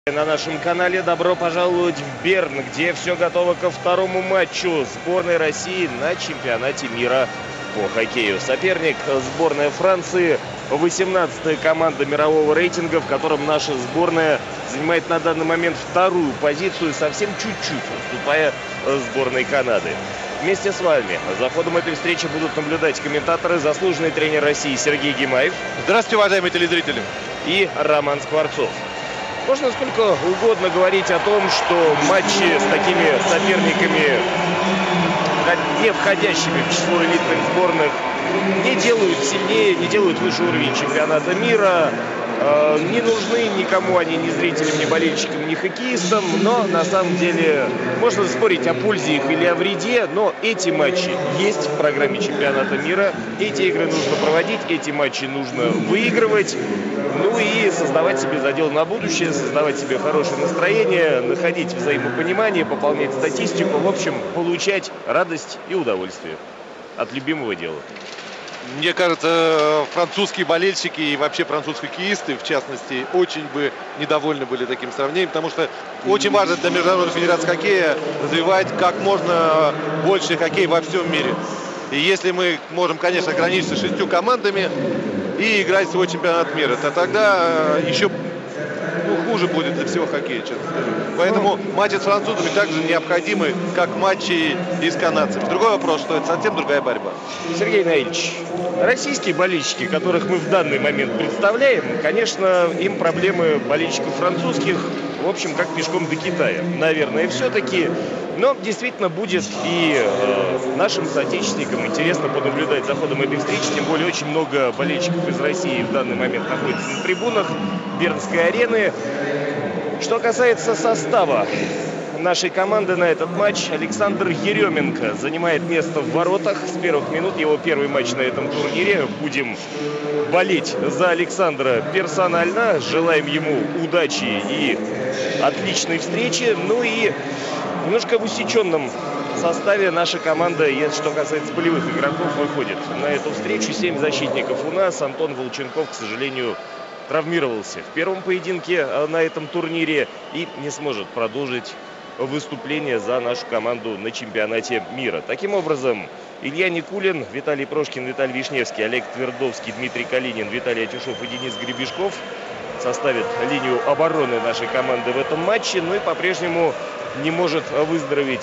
На нашем канале добро пожаловать в Берн, где все готово ко второму матчу сборной России на чемпионате мира по хоккею. Соперник — сборная Франции, 18-я команда мирового рейтинга, в котором наша сборная занимает на данный момент вторую позицию, совсем чуть-чуть уступая сборной Канады. Вместе с вами за ходом этой встречи будут наблюдать комментаторы, заслуженный тренер России Сергей Гимаев. Здравствуйте, уважаемые телезрители. И Роман Скворцов. Можно сколько угодно говорить о том, что матчи с такими соперниками, не входящими в число элитных сборных, не делают сильнее, не делают выше уровень чемпионата мира. Не нужны никому они, ни зрителям, ни болельщикам, ни хоккеистам. Но на самом деле можно спорить о пользе их или о вреде, но эти матчи есть в программе чемпионата мира. Эти игры нужно проводить, эти матчи нужно выигрывать. Ну и создавать себе задел на будущее, создавать себе хорошее настроение, находить взаимопонимание, пополнять статистику. В общем, получать радость и удовольствие от любимого дела. Мне кажется, французские болельщики и вообще французские хоккеисты, в частности, очень бы недовольны были таким сравнением, потому что очень важно для Международной федерации хоккея развивать как можно больше хоккей во всем мире. И если мы можем, конечно, ограничиться 6 командами и играть свой чемпионат мира, то тогда еще хуже будет для всего хоккея, честно скажу. Поэтому матчи с французами также необходимы, как матчи и с канадцами. Другой вопрос, что это совсем другая борьба. Сергей Наильевич, российские болельщики, которых мы в данный момент представляем, конечно, им проблемы болельщиков французских, в общем, как пешком до Китая. Наверное, все-таки. Но действительно будет и нашим соотечественникам интересно понаблюдать за ходом этой встречи. Тем более очень много болельщиков из России в данный момент находится на трибунах Бернской арены. Что касается состава нашей команды на этот матч, Александр Еременко занимает место в воротах с первых минут. Его первый матч на этом турнире. Будем болеть за Александра персонально. Желаем ему удачи и отличной встречи. Ну и немножко в усеченном составе наша команда, что касается полевых игроков, выходит на эту встречу. 7 защитников у нас. Антон Волченков, к сожалению, травмировался в первом поединке на этом турнире и не сможет продолжить выступление за нашу команду на чемпионате мира. Таким образом, Илья Никулин, Виталий Прошкин, Виталий Вишневский, Олег Твердовский, Дмитрий Калинин, Виталий Атюшов и Денис Гребешков составят линию обороны нашей команды в этом матче. Ну и по-прежнему не может выздороветь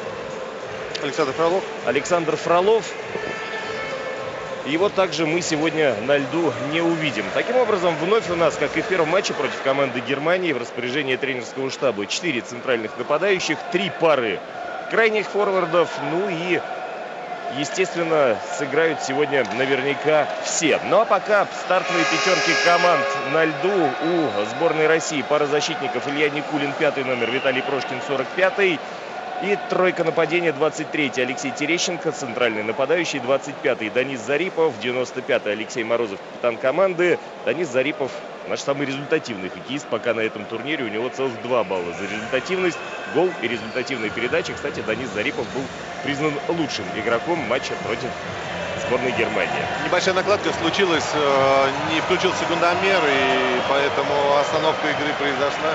Александр Фролов. Его также мы сегодня на льду не увидим. Таким образом, вновь у нас, как и в первом матче против команды Германии, в распоряжении тренерского штаба 4 центральных нападающих, 3 пары крайних форвардов. Ну и, естественно, сыграют сегодня наверняка все. Ну а пока стартовые пятерки команд на льду у сборной России. Пара защитников: Илья Никулин, 5-й номер, Виталий Прошкин, 45-й. И тройка нападения: 23-й Алексей Терещенко, центральный нападающий, 25-й Данис Зарипов, 95-й Алексей Морозов, капитан команды. Данис Зарипов наш самый результативный хоккеист пока на этом турнире. У него целых 2 балла за результативность, гол и результативные передачи. Кстати, Данис Зарипов был признан лучшим игроком матча против сборной Германии. Небольшая накладка случилась, не включился секундомер, и поэтому остановка игры произошла.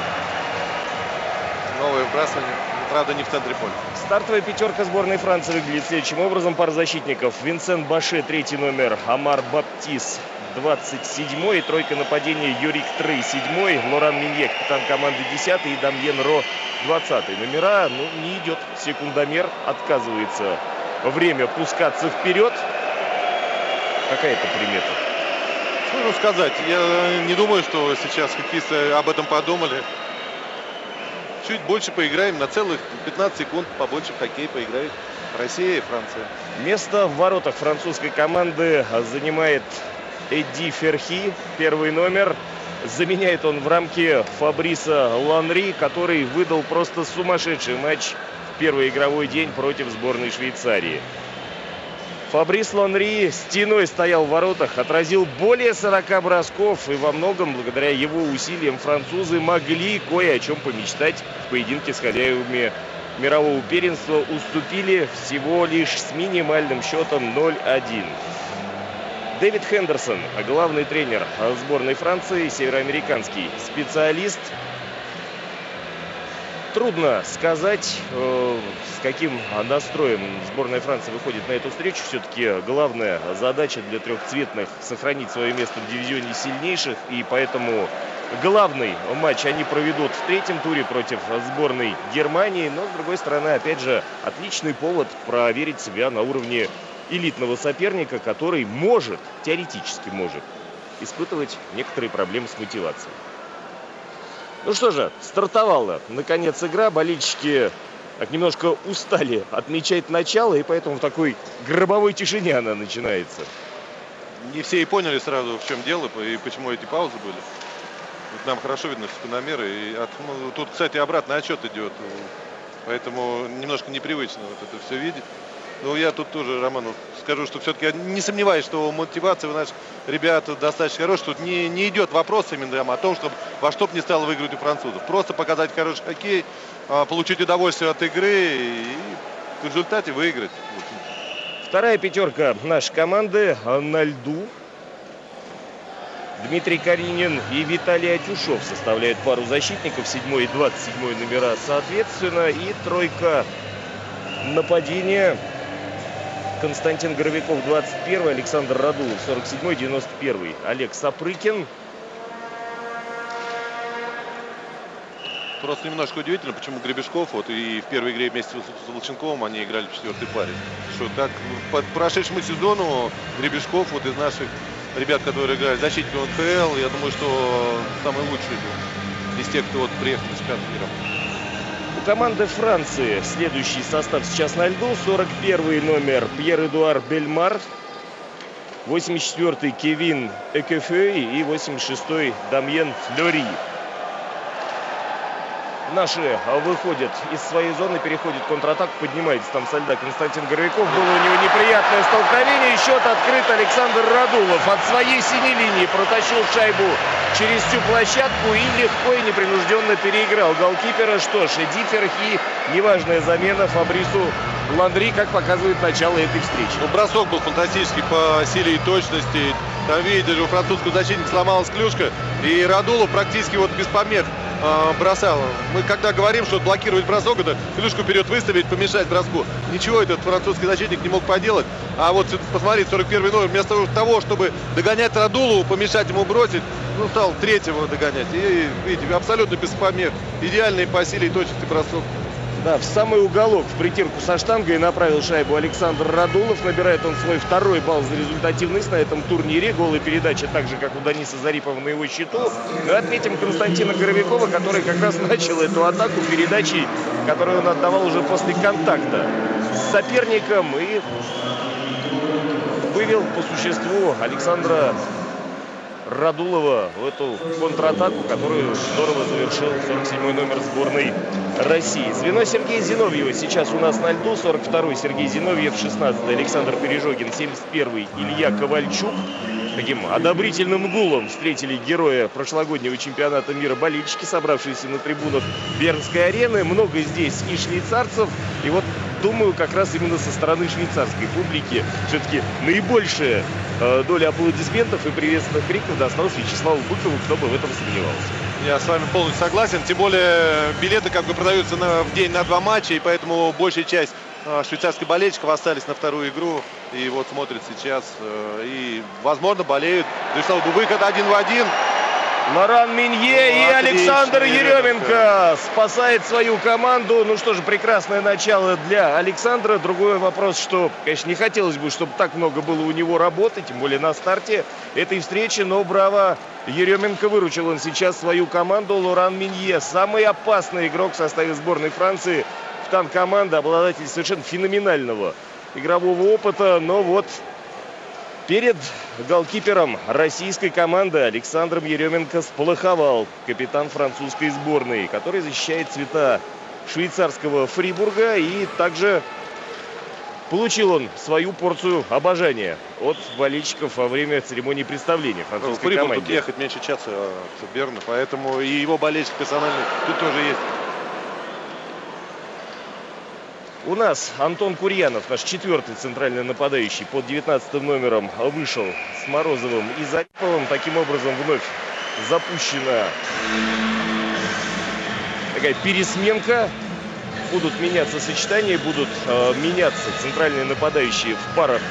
Новое вбрасывание. Правда, не в центре поля. Стартовая пятерка сборной Франции выглядит следующим образом. Пара защитников: Винсент Баше, 3-й номер, Амар Баптис, 27-й. Тройка нападения: Юрик Трый, 7-й, Лоран Минье, капитан команды, 10-й, и Дамьен Ро, 20-й. Номера, не идет секундомер, отказывается время пускаться вперед. Какая-то примета? Что сказать, я не думаю, что сейчас хоккеисты об этом подумали. Чуть больше поиграем, на целых 15 секунд побольше в хоккей поиграет Россия и Франция. Место в воротах французской команды занимает Эдди Ферхи, 1-й номер. Заменяет он в рамке Фабриса Ланри, который выдал просто сумасшедший матч в первый игровой день против сборной Швейцарии. Фабрис Ланри стеной стоял в воротах, отразил более 40 бросков, и во многом благодаря его усилиям французы могли кое о чем помечтать в поединке с хозяевами мирового первенства. Уступили всего лишь с минимальным счетом 0-1. Дэвид Хендерсон, главный тренер сборной Франции, североамериканский специалист, Трудно сказать, с каким настроем сборная Франции выходит на эту встречу. Все-таки главная задача для трехцветных – сохранить свое место в дивизионе сильнейших. И поэтому главный матч они проведут в третьем туре против сборной Германии. Но, с другой стороны, опять же, отличный повод проверить себя на уровне элитного соперника, который может, теоретически может, испытывать некоторые проблемы с мотивацией. Ну что же, стартовала наконец игра. Болельщики так немножко устали отмечать начало, и поэтому в такой гробовой тишине она начинается. Не все и поняли сразу, в чем дело и почему эти паузы были. Вот нам хорошо видно секундомеры. И тут, кстати, обратный отчет идет. Поэтому немножко непривычно вот это все видеть. Но я тут тоже, Роману, скажу, что все-таки я не сомневаюсь, что мотивация у наших ребят достаточно хорошая. Тут не идет вопрос именно о том, чтобы во что бы ни стало выиграть у французов. Просто показать хороший хоккей, получить удовольствие от игры и в результате выиграть. Вторая пятерка нашей команды на льду. Дмитрий Каринин и Виталий Атюшов составляют пару защитников. 7 и 27 номера соответственно. И тройка нападения. Константин Горовиков 21, Александр Радулов 47, 91, Олег Сапрыкин. Просто немножко удивительно, почему Гребешков вот и в первой игре вместе с Волченковым они играли в четвертой паре. Что так по прошедшему сезону Гребешков вот из наших ребят, которые играли защитником НХЛ, я думаю, что самый лучший был из тех, кто вот приехал на чемпионат мира. У команды Франции следующий состав сейчас на льду. 41 номер Пьер-Эдуар Бельмар, 84-й Кевин Экефей и 86-й Дамьен Флори. Наши выходят из своей зоны, переходят контратаку, поднимается там со льда Константин Горовиков. Было у него неприятное столкновение. Счет открыт. Александр Радулов от своей синей линии протащил шайбу через всю площадку и легко и непринужденно переиграл голкипера. Что ж, Дифферх и неважная замена Фабрису Ландри, как показывает начало этой встречи. Ну, бросок был фантастический по силе и точности. Там, видите, у французского защитника сломалась клюшка. И Радулов практически вот без помех бросал. Мы когда говорим, что блокировать бросок, это клюшку вперед выставить, помешать броску. Ничего этот французский защитник не мог поделать. А вот посмотрите, 41 номер, вместо того, чтобы догонять Радулову, помешать ему бросить, ну, стал третьего догонять. И, видите, абсолютно без помех. Идеальный по силе и точности бросок. Да, в самый уголок в притирку со штангой направил шайбу Александр Радулов. Набирает он свой второй балл за результативность на этом турнире. Голая передача, так же, как у Дениса Зарипова на его счету. Но отметим Константина Горовикова, который как раз начал эту атаку передачей, которую он отдавал уже после контакта с соперником. И вывел по существу Александра Радулова в эту контратаку, которую здорово завершил 47-й номер сборной России. Звено Сергея Зиновьева сейчас у нас на льду. 42-й Сергей Зиновьев, 16-й Александр Пережогин, 71-й Илья Ковальчук. Таким одобрительным гулом встретили героя прошлогоднего чемпионата мира болельщики, собравшиеся на трибунах Бернской арены. Много здесь и швейцарцев. И вот, думаю, как раз именно со стороны швейцарской публики все-таки наибольшая доля аплодисментов и приветственных криков досталась Вячеславу Быкову, кто бы в этом сомневался. Я с вами полностью согласен. Тем более билеты как бы продаются в день на 2 матча, и поэтому большая часть швейцарских болельщиков остались на вторую игру. И вот смотрят сейчас и, возможно, болеют. Пришел бы выход 1 в 1. Лоран Минье и Александр Еременко спасает свою команду. Ну что же, прекрасное начало для Александра. Другой вопрос, что, конечно, не хотелось бы, чтобы так много было у него работы, тем более на старте этой встречи. Но браво, Еременко, выручил он сейчас свою команду. Лоран Минье, самый опасный игрок в составе сборной Франции. Капитан команды, обладатель совершенно феноменального игрового опыта. Но вот перед голкипером российской команды Александром Еременко сполоховал капитан французской сборной, который защищает цвета швейцарского Фрибурга. И также получил он свою порцию обожания от болельщиков во время церемонии представления французской команде. Тут ехать меньше часа к Берну, поэтому и его болельщик персональный тут тоже есть. У нас Антон Курьянов, наш 4-й центральный нападающий, под 19 номером вышел с Морозовым и Зариповым. Таким образом вновь запущена такая пересменка. Будут меняться сочетания, будут меняться центральные нападающие в парах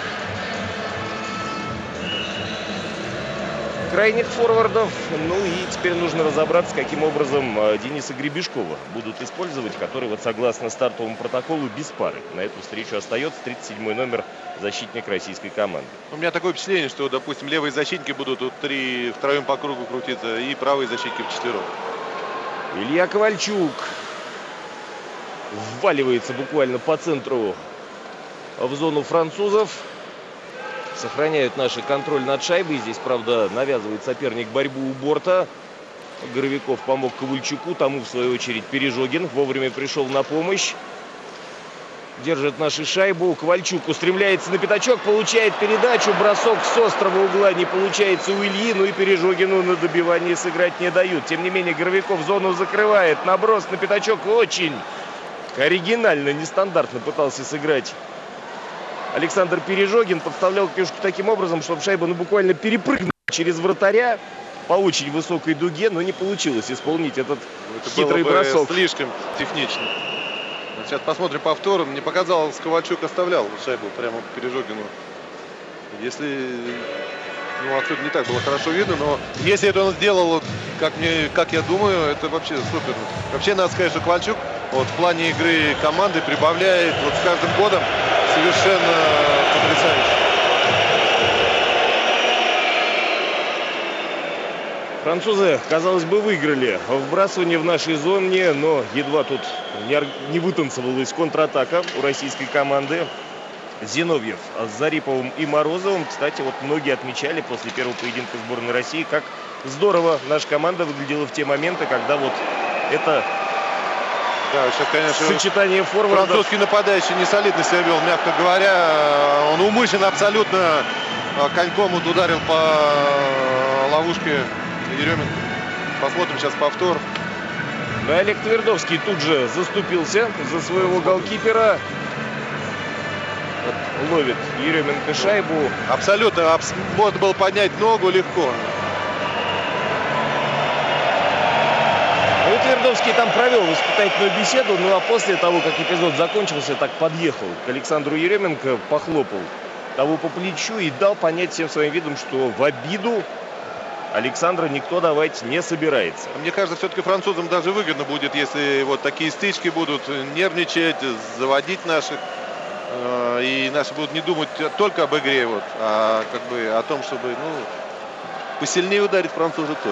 крайних форвардов. Ну и теперь нужно разобраться, каким образом Дениса Гребешкова будут использовать, который вот согласно стартовому протоколу без пары на эту встречу остается. 37-й номер, защитник российской команды. У меня такое впечатление, что, допустим, левые защитники будут втроем по кругу крутиться, и правые защитники вчетвером. Илья Ковальчук вваливается буквально по центру в зону французов. Сохраняют наши контроль над шайбой. Здесь, правда, навязывает соперник борьбу у борта. Горовиков помог Ковальчуку. Тому, в свою очередь, Пережогин вовремя пришел на помощь. Держит нашу шайбу. Ковальчук устремляется на пятачок. Получает передачу. Бросок с острого угла не получается у Ильи. Ну и Пережогину на добивание сыграть не дают. Тем не менее, Горовиков зону закрывает. Наброс на пятачок очень оригинально, нестандартно пытался сыграть Александр Пережогин. Подставлял клюшку таким образом, чтобы шайба буквально перепрыгнула через вратаря по очень высокой дуге, но не получилось исполнить этот хитрый бросок. Слишком технично. Сейчас посмотрим повтор. Мне показалось, Ковальчук оставлял шайбу прямо Пережогину. Если... Ну, отсюда не так было хорошо видно, но если это он сделал, как я думаю, это вообще супер. Вообще, надо сказать, что Ковальчук вот в плане игры команды прибавляет вот с каждым годом совершенно потрясающе. Французы, казалось бы, выиграли вбрасывание в нашей зоне, но едва тут не вытанцевалась контратака у российской команды. Зиновьев с Зариповым и Морозовым. Кстати, вот многие отмечали после первого поединка сборной России, как здорово наша команда выглядела в те моменты, когда вот это сейчас, конечно, сочетание форвардов. Французский нападающий не солидно себя вел, мягко говоря. Он умышленно абсолютно коньком ударил по ловушке Еременко. Посмотрим сейчас повтор. Да, Олег Твердовский тут же заступился за своего голкипера. Ловит Еременко шайбу. Абсолютно. Можно было поднять ногу легко. Ну, Твердовский там провел воспитательную беседу, ну а после того, как эпизод закончился, так подъехал к Александру Еременко, похлопал того по плечу и дал понять всем своим видом, что в обиду Александра никто давать не собирается. Мне кажется, все-таки французам даже выгодно будет, если вот такие стычки будут нервничать, заводить наших. И наши будут не думать только об игре, вот, а как бы о том, чтобы посильнее ударить французов тоже.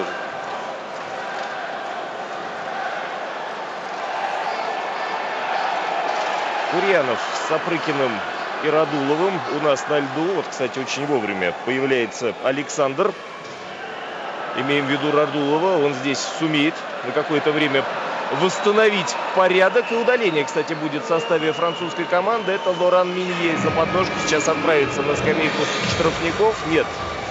Курьянов с Сапрыкиным и Радуловым у нас на льду. Вот, кстати, очень вовремя появляется Александр. Имеем в виду Радулова. Он здесь сумеет на какое-то время восстановить порядок. И удаление, кстати, будет в составе французской команды. Это Лоран Минье из-за подножки. Сейчас отправится на скамейку штрафников. Нет.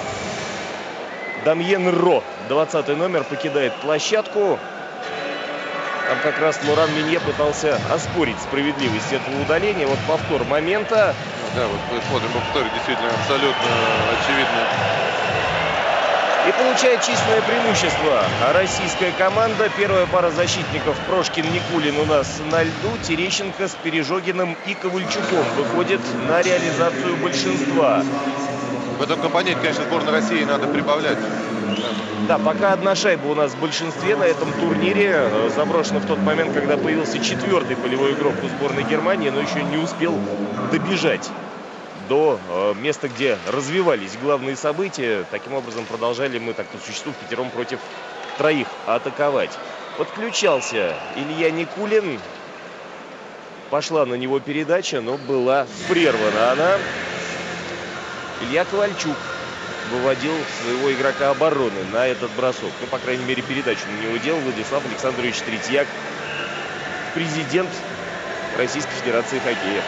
Дамьен Ро, 20-й номер, покидает площадку. Там как раз Лоран Минье пытался оспорить справедливость этого удаления. Вот повтор момента. Да, вот мы смотрим повтор, действительно абсолютно очевидно. И получает численное преимущество российская команда. Первая пара защитников Прошкин-Никулин у нас на льду. Терещенко с Пережогиным и Ковальчуком выходит на реализацию большинства. В этом компоненте, конечно, сборной России надо прибавлять. Да, пока одна шайба у нас в большинстве на этом турнире. Заброшена в тот момент, когда появился четвертый полевой игрок у сборной Германии, но еще не успел добежать до места, где развивались главные события. Таким образом, продолжали мы так по существу впятером против троих атаковать. Подключался Илья Никулин. Пошла на него передача, но была прервана она. Илья Ковальчук выводил своего игрока обороны на этот бросок. Ну, по крайней мере, передачу на него делал Владислав Александрович Третьяк, президент Российской Федерации хоккея.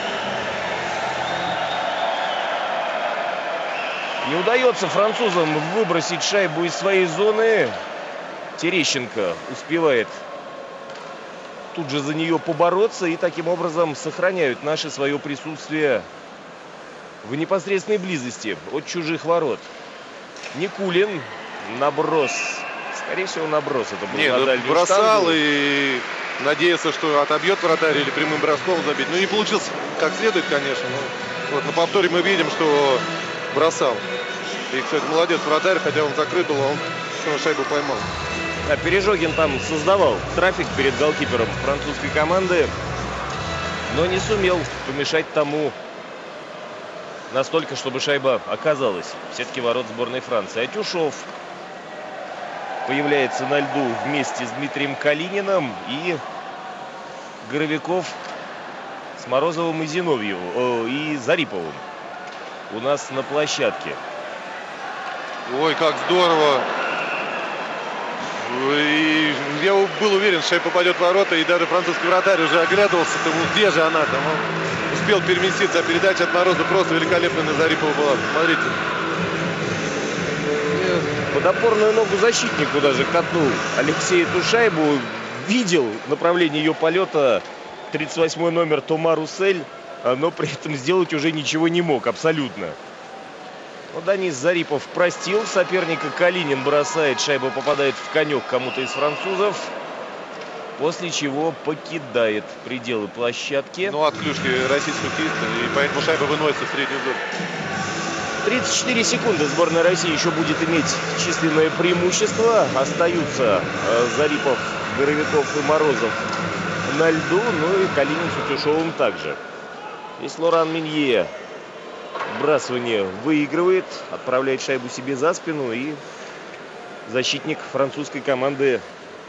Не удается французам выбросить шайбу из своей зоны. Терещенко успевает тут же за нее побороться. И таким образом сохраняют наши свое присутствие в непосредственной близости от чужих ворот. Никулин. Наброс. Скорее всего, наброс это был. Нет, бросал штангу. И Надеялся, что отобьет вратарь или прямым броском забить. Ну, не получилось как следует, конечно. Но вот на повторе мы видим, что бросал. И, кстати, молодец вратарь, хотя он закрыт был, он шайбу поймал. А Пережогин там создавал трафик перед голкипером французской команды, но не сумел помешать тому настолько, чтобы шайба оказалась в сетке ворот сборной Франции. Атюшов появляется на льду вместе с Дмитрием Калининым, и Горовиков с Морозовым и Зиновьевым и Зариповым у нас на площадке. Ой, как здорово! И я был уверен, что шайба попадет в ворота, и даже французский вратарь уже оглядывался, думал, где же она там. Он успел переместиться, а передача от Мороза просто великолепная на Зарипова была. Смотрите. Под опорную ногу защитнику даже катнул Алексей эту шайбу. Видел направление ее полета 38-й номер Тома Руссель, но при этом сделать уже ничего не мог абсолютно. Но Данис Зарипов простил соперника. Калинин бросает, шайба попадает в конек кому-то из французов, после чего покидает пределы площадки. Ну, от клюшки российского киста, и поэтому шайба выносится в среднюю зону. 34 секунды сборная России еще будет иметь численное преимущество. Остаются Зарипов, Горовиков и Морозов на льду, ну и Калинин с Утюшовым также. Здесь Лоран Минье вбрасывание выигрывает, отправляет шайбу себе за спину, и защитник французской команды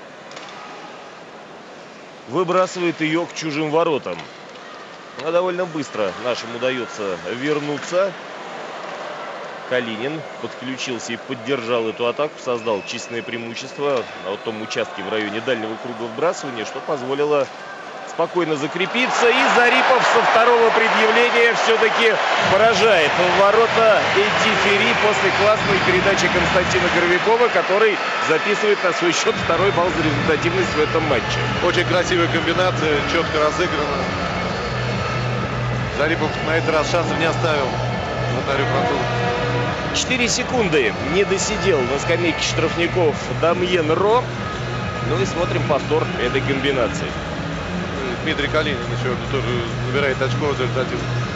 выбрасывает ее к чужим воротам. Но довольно быстро нашим удается вернуться. Калинин подключился и поддержал эту атаку, создал численное преимущество на вот том участке в районе дальнего круга вбрасывания, что позволило спокойно закрепиться. И Зарипов со второго предъявления все-таки поражает в ворота Эдди Ферри после классной передачи Константина Горовикова, который записывает на свой счет второй балл за результативность в этом матче. Очень красивая комбинация, четко разыграна. Зарипов на этот раз шансов не оставил вратарю французов. 4 секунды не досидел на скамейке штрафников Дамьен Ро. Ну и смотрим повтор этой комбинации. Дмитрий Калинин еще тоже набирает очко за результат.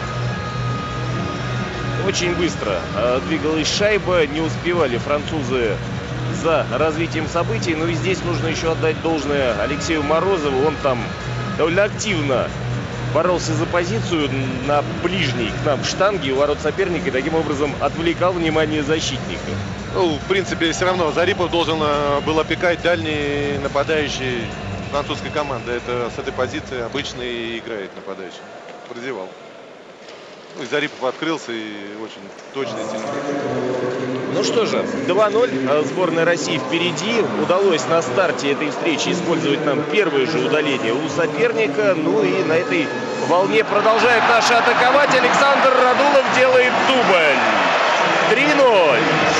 Очень быстро двигалась шайба, не успевали французы за развитием событий. Но и здесь нужно еще отдать должное Алексею Морозову. Он там довольно активно боролся за позицию на ближней к нам штанге у ворот соперника и таким образом отвлекал внимание защитников. Ну, в принципе, все равно Зарипов должен был опекать дальний нападающий французской команды. Это с этой позиции обычно и играет нападающий. Прозевал. Ну, и Зарипов открылся и очень точно и сильно. Ну что же, 2-0. Сборная России впереди. Удалось на старте этой встречи использовать нам первое же удаление у соперника. Ну и на этой волне продолжает наши атаковать. Александр Радулов делает дубль. 3-0.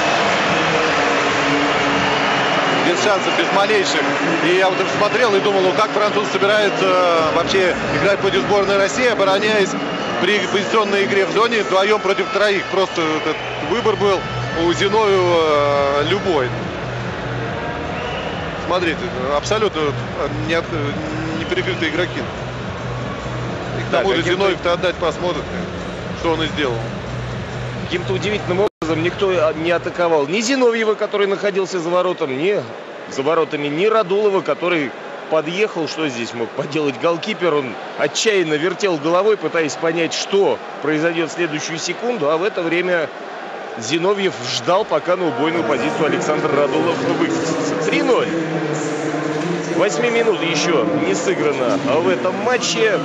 Без шансов, без малейших. И я вот смотрел и думал, ну как французы собираются вообще играть против сборной России, обороняясь при позиционной игре в зоне вдвоем против троих. Просто этот выбор был у Зиновьева любой. Смотрите, абсолютно не перекрытые игроки. И к тому же Зиновьев-то отдать посмотрит, что он и сделал. Каким-то удивительным образом никто не атаковал ни Зиновьева, который находился за воротом, ни за воротами, ни Радулова, который подъехал. Что здесь мог поделать голкипер? Он отчаянно вертел головой, пытаясь понять, что произойдет в следующую секунду. А в это время Зиновьев ждал, пока на убойную позицию Александр Радулов выкатится. 3-0. 8 минут еще не сыграно в этом матче.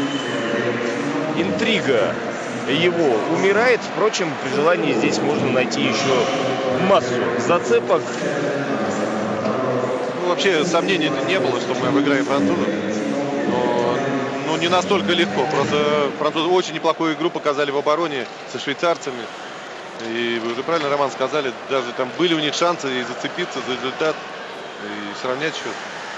Интрига его умирает. Впрочем, при желании здесь можно найти еще массу зацепок. Ну, вообще сомнений не было, что мы обыграем французов. Но не настолько легко. Просто французы очень неплохую игру показали в обороне со швейцарцами. И вы уже правильно, Роман, сказали, даже там были у них шансы и зацепиться за результат, и сравнять счет.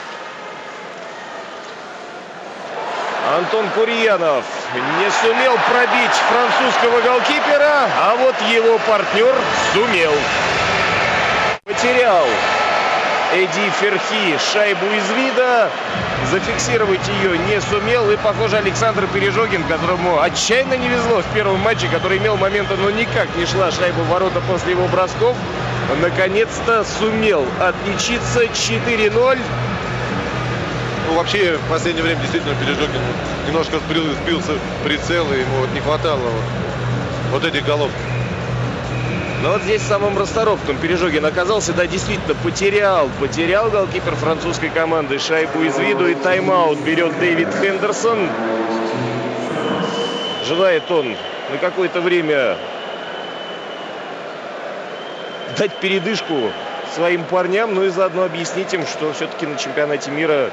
Антон Курьянов не сумел пробить французского голкипера, а вот его партнер сумел. Потерял Эди Ферхи шайбу из вида. Зафиксировать ее не сумел. И, похоже, Александр Пережогин, которому отчаянно не везло в первом матче, который имел моменты, но никак не шла шайба в ворота после его бросков, наконец-то сумел отличиться. 4-0. Ну, вообще, в последнее время действительно Пережогин немножко сбился в прицел, и ему не хватало вот этих голов. Но вот здесь самым расторопным Пережогин оказался. Да, действительно, потерял голкипер французской команды шайбу из виду. И тайм-аут берет Дэвид Хендерсон. Желает он на какое-то время дать передышку своим парням, ну и заодно объяснить им, что все-таки на чемпионате мира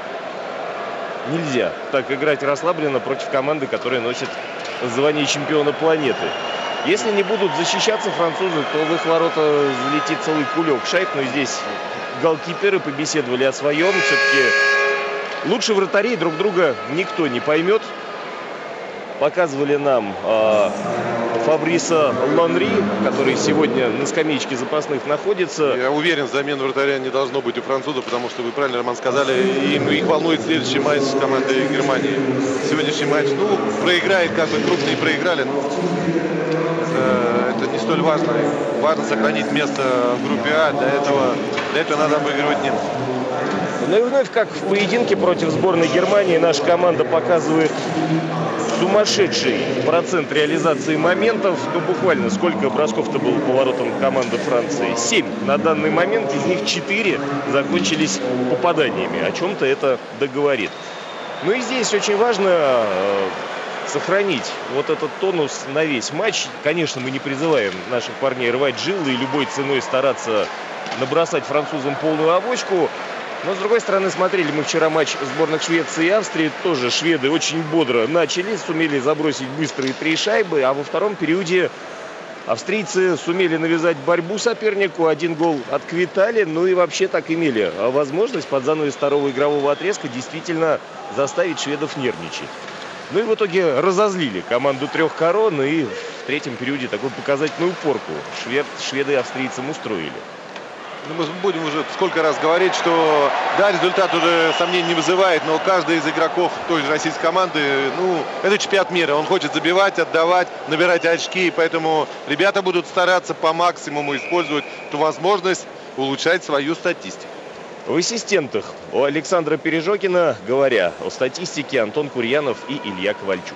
нельзя так играть расслабленно против команды, которая носит звание чемпиона планеты. Если не будут защищаться французы, то в их ворота залетит целый кулек шайб. Но здесь голкиперы побеседовали о своем. Все-таки лучше вратарей друг друга никто не поймет. Показывали нам Фабриса Лонри, который сегодня на скамеечке запасных находится. Я уверен, замен вратаря не должно быть у французов, потому что вы правильно, Роман, сказали, их волнует следующий матч с командой Германии. Сегодняшний матч, ну, проиграет, как бы крупные проиграли, но это не столь важно. Важно сохранить место в группе А. Для этого надо обыгрывать немцев. Ну и вновь, как в поединке против сборной Германии, наша команда показывает сумасшедший процент реализации моментов. Ну, буквально сколько бросков-то было по воротам команды Франции? 7 на данный момент, из них 4 закончились попаданиями. О чем-то это договорит. Ну и здесь очень важно сохранить вот этот тонус на весь матч. Конечно, мы не призываем наших парней рвать жилы и любой ценой стараться набросать французам полную авоську. Но, с другой стороны, смотрели мы вчера матч сборных Швеции и Австрии. Тоже шведы очень бодро начали, сумели забросить быстрые 3 шайбы. А во втором периоде австрийцы сумели навязать борьбу сопернику. 1 гол отквитали. Ну и вообще так имели возможность под занавес второго игрового отрезка действительно заставить шведов нервничать. Ну и в итоге разозлили команду 3 корон. И в третьем периоде такую показательную порку шведы австрийцам устроили. Мы будем уже сколько раз говорить, что да, результат уже сомнений не вызывает, но каждый из игроков той же российской команды, ну, это чемпионат мира. Он хочет забивать, отдавать, набирать очки, и поэтому ребята будут стараться по максимуму использовать эту возможность улучшать свою статистику. В ассистентах у Александра Пережогина, говоря о статистике, Антон Курьянов и Илья Ковальчук.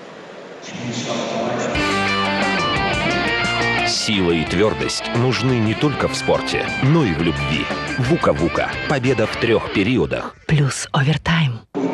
Сила и твердость нужны не только в спорте, но и в любви. Вука-Вука. Победа в 3 периодах. Плюс овертайм.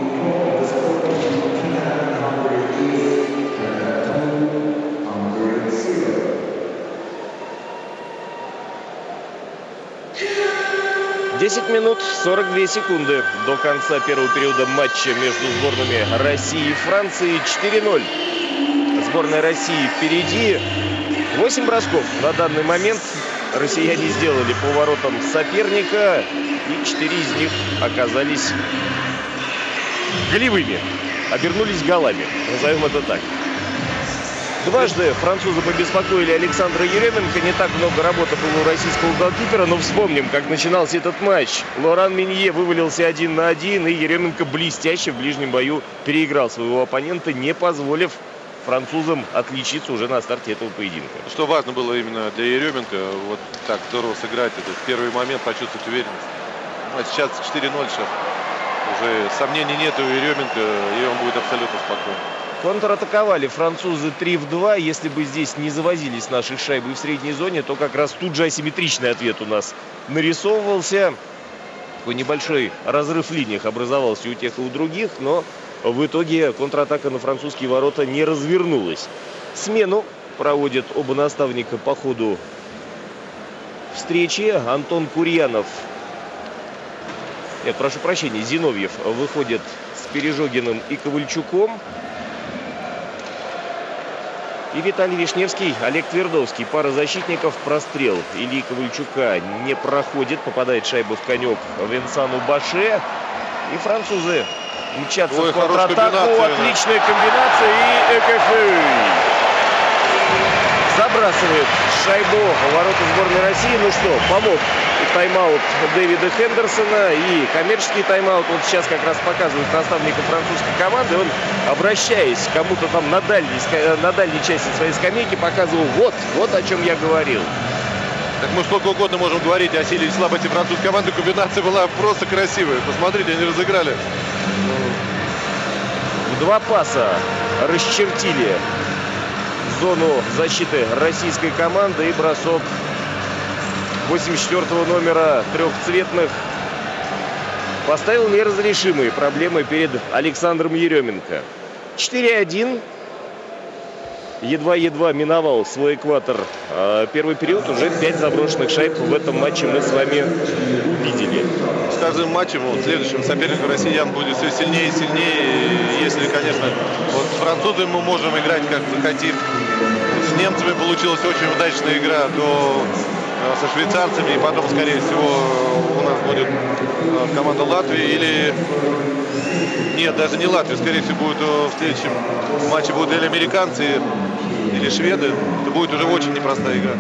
Десять минут 42 секунды до конца первого периода матча между сборными России и Франции. 4-0. Сборная России впереди. 8 бросков на данный момент россияне сделали по воротам соперника. И 4 из них оказались голевыми. Обернулись голами. Назовем это так. Дважды французы побеспокоили Александра Еременко. Не так много работы было у российского голкипера. Но вспомним, как начинался этот матч. Лоран Минье вывалился 1 на 1. И Еременко блестяще в ближнем бою переиграл своего оппонента, не позволив французам отличиться уже на старте этого поединка. Что важно было именно для Еременко, вот так здорово сыграть этот первый момент, почувствовать уверенность. А сейчас 4-0, сейчас уже сомнений нет у Еременко, и он будет абсолютно спокоен. Контратаковали французы 3-2. Если бы здесь не завозились наши шайбы в средней зоне, то как раз тут же асимметричный ответ у нас нарисовывался. Такой небольшой разрыв в линиях образовался у тех и у других, но в итоге контратака на французские ворота не развернулась. Смену проводят оба наставника по ходу встречи. Антон Курьянов, прошу прощения, Зиновьев выходит с Пережогиным и Ковальчуком. И Виталий Вишневский, Олег Твердовский. Пара защитников. Прострел Ильи Ковальчука не проходит. Попадает шайба в конек Венсану Баше. И французы мчатся в контратаку. Отличная комбинация. И Экефей забрасывает шайбу в ворота сборной России. Ну что, помог тайм-аут Дэвида Хендерсона и коммерческий тайм-аут. Вот сейчас как раз показывают наставника французской команды. Он, обращаясь к кому-то там на дальней части своей скамейки, показывал вот о чем я говорил. Так мы сколько угодно можем говорить о силе и слабости французской команды. Комбинация была просто красивая. Посмотрите, они разыграли. В два паса расчертили зону защиты российской команды. И бросок 84-го номера трехцветных поставил неразрешимые проблемы перед Александром Еременко. 4-1. Едва-едва миновал свой экватор первый период. Уже 5 заброшенных шайб в этом матче мы с вами увидели. С каждым матчем следующим соперником россиян будет все сильнее и сильнее. Если, конечно, вот с французами мы можем играть как захотим. С немцами получилась очень удачная игра со швейцарцами. И потом, скорее всего, у нас будет команда Латвии или... Нет, даже не Латвия. Скорее всего, будет в следующем матче будут или американцы, или шведы. Это будет уже очень непростая игра.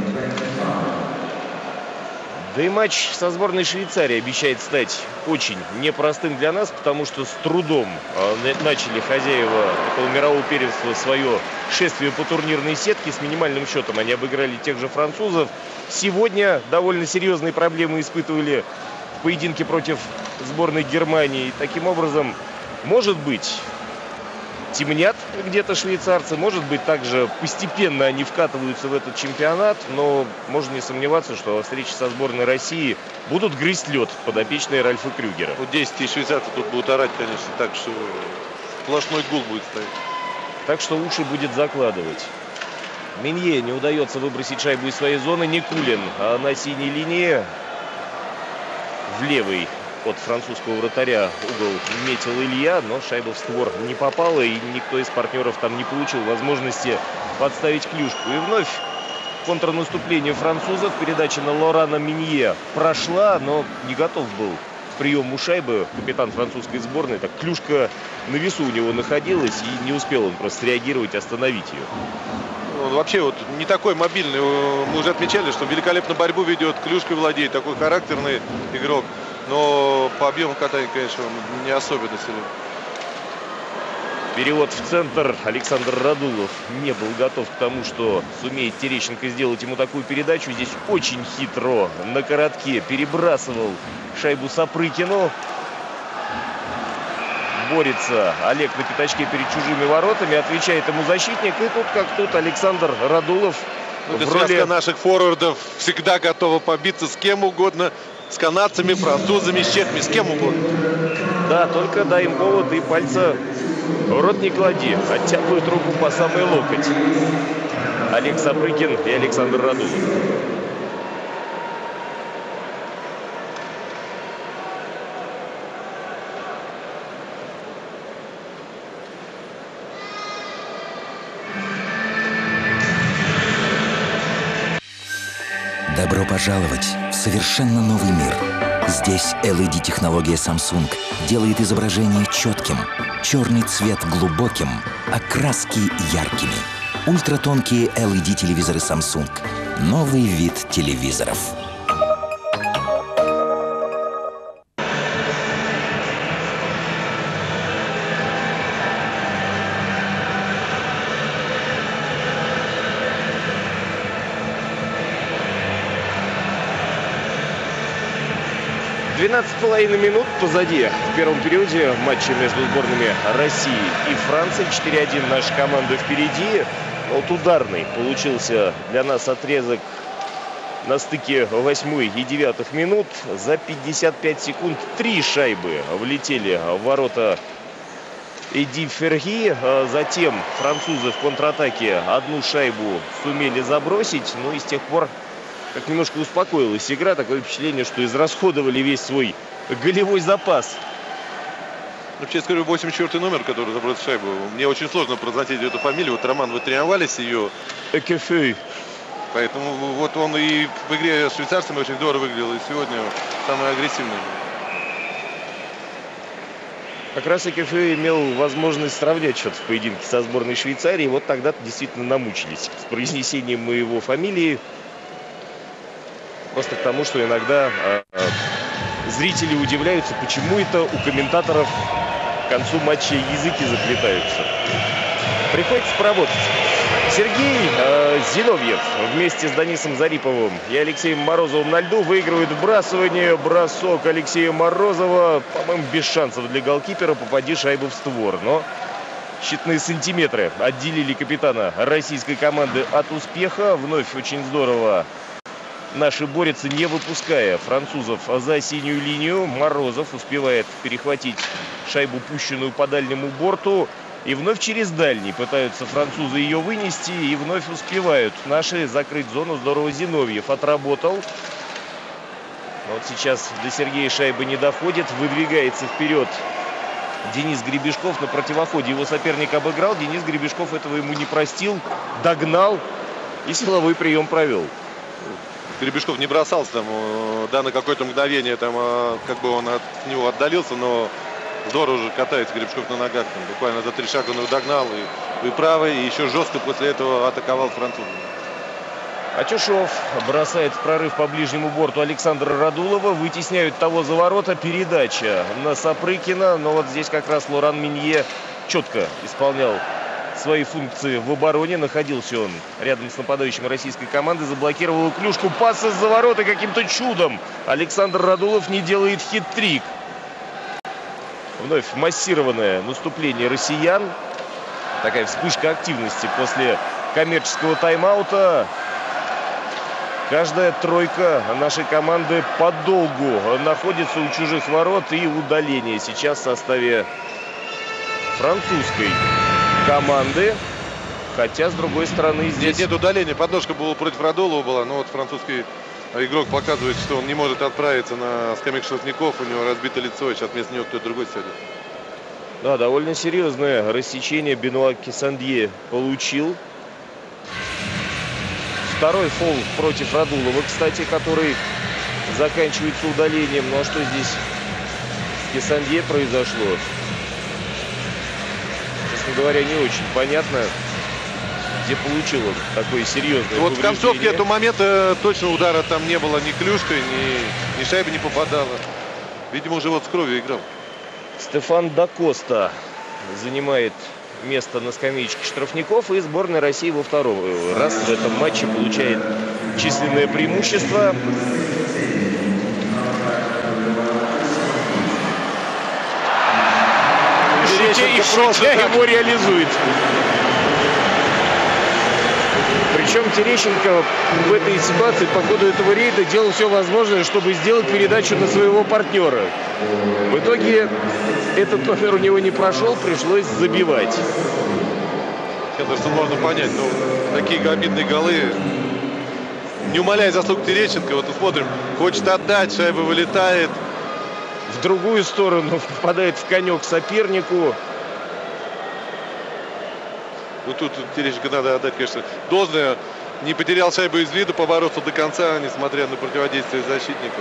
Да и матч со сборной Швейцарии обещает стать очень непростым для нас, потому что с трудом начали хозяева этого мирового первенства свое шествие по турнирной сетке. С минимальным счетом они обыграли тех же французов. Сегодня довольно серьезные проблемы испытывали в поединке против сборной Германии. Таким образом, может быть, темнят где-то швейцарцы, может быть, также постепенно они вкатываются в этот чемпионат, но можно не сомневаться, что во встрече со сборной России будут грызть лед подопечные Ральфа Крюгера. Вот 10 тысяч швейцарцев тут будут орать, конечно, так что сплошной гул будет стоять. Так что уши будет закладывать. Минье не удается выбросить шайбу из своей зоны. Никулин на синей линии. В левый от французского вратаря угол метил Илья, но шайба в створ не попала, и никто из партнеров там не получил возможности подставить клюшку. И вновь контрнаступление французов. Передача на Лорана Минье прошла, но не готов был к приему шайбы капитан французской сборной. Так клюшка на весу у него находилась, и не успел он просто среагировать, остановить ее. Он вообще вот не такой мобильный. Мы уже отмечали, что великолепно борьбу ведет, клюшкой владеет, такой характерный игрок. Но по объему катания, конечно, он не особенно силен. Перевод в центр. Александр Радулов не был готов к тому, что сумеет Терещенко сделать ему такую передачу. Здесь очень хитро на коротке перебрасывал шайбу Сапрыкину. Борется Олег на пятачке перед чужими воротами. Отвечает ему защитник. И тут как тут Александр Радулов. Это связка наших форвардов. Всегда готова побиться с кем угодно. С канадцами, французами, с чехами, с кем угодно. Да, только дай им повод и пальца в рот не клади. Оттягивают руку по самый локоть. Олег Сапрыкин и Александр Радулов. Добро пожаловать в совершенно новый мир. Здесь LED-технология Samsung делает изображение четким, черный цвет глубоким, а краски яркими. Ультратонкие LED-телевизоры Samsung. Новый вид телевизоров. С половиной минут позади в первом периоде матча между сборными России и Франции. 4-1 наша команда впереди. Вот ударный получился для нас отрезок на стыке 8 и 9 минут. За 55 секунд 3 шайбы влетели в ворота Эди Ферги. Затем французы в контратаке одну шайбу сумели забросить. Ну и с тех пор как немножко успокоилась игра. Такое впечатление, что израсходовали весь свой голевой запас. Вообще, скажу, 84-й номер, который забросил шайбу. Мне очень сложно произносить эту фамилию. Вот, Роман, вы тренировались ее. Экефей. Поэтому вот он и в игре с швейцарцами очень здорово выглядел. И сегодня самый агрессивный. Как раз Экефей имел возможность сравнять счет в поединке со сборной Швейцарии. Вот тогда действительно намучились с произнесением моего фамилии. просто к тому, что иногда зрители удивляются, почему это у комментаторов к концу матча языки заплетаются. Приходится поработать. Сергей Зиновьев вместе с Данисом Зариповым и Алексеем Морозовым на льду выигрывает вбрасывание. Бросок Алексея Морозова, по-моему, без шансов для голкипера, попади шайбу в створ. Но считанные сантиметры отделили капитана российской команды от успеха. Вновь очень здорово наши борются, не выпуская французов за синюю линию. Морозов успевает перехватить шайбу, пущенную по дальнему борту. И вновь через дальний пытаются французы ее вынести. И вновь успевают наши закрыть зону. Здорово Зиновьев отработал. Но вот сейчас до Сергея шайба не доходит. Выдвигается вперед Денис Гребешков. На противоходе его соперник обыграл. Денис Гребешков этого ему не простил. Догнал и силовой прием провел. Гребешков не бросался там, да, на какое-то мгновение там, как бы он от него отдалился, но здорово уже катается Гребешков на ногах. Там, буквально за 3 шага он его догнал и правый, и еще жестко после этого атаковал француза. Атюшов бросает в прорыв по ближнему борту Александра Радулова. Вытесняют того за ворота. Передача на Сапрыкина. Но вот здесь как раз Лоран Минье четко исполнял свои функции в обороне. Находился он рядом с нападающим российской команды. Заблокировал клюшку. Пас из-за ворота. Каким-то чудом Александр Радулов не делает хит-трик. Вновь массированное наступление россиян. Такая вспышка активности после коммерческого тайм-аута. Каждая тройка нашей команды подолгу находится у чужих ворот. И удаление сейчас в составе французской команды. Хотя, с другой стороны, здесь... Нет удаления. Подножка была против Радулова была. Но вот французский игрок показывает, что он не может отправиться на скамейку штрафников. У него разбито лицо. Сейчас вместо него кто-то другой сядет. Да, довольно серьезное рассечение Бенуа Кесандье получил. Второй фол против Радулова, кстати, который заканчивается удалением. Ну а что здесь с Кесандье произошло? Честно говоря, не очень понятно, где получил он такое серьезное Вот в концовке этого момента точно удара там не было, ни клюшкой, ни шайба не попадала. Видимо, уже вот с кровью играл. Стефан да Коста занимает место на скамеечке штрафников. И сборная России во второй раз в этом матче получает численное преимущество. И шутя его реализует. Причем Терещенко в этой ситуации по ходу этого рейда делал все возможное, чтобы сделать передачу на своего партнера. В итоге этот номер у него не прошел, пришлось забивать. Конечно, можно понять, но такие обидные голы, не умаляя заслуг Терещенко, вот смотрим, хочет отдать, шайба вылетает. В другую сторону попадает в конек сопернику. Ну тут Терещенко надо отдать, конечно, должное. Не потерял шайбу из виду, побороться до конца, несмотря на противодействие защитников.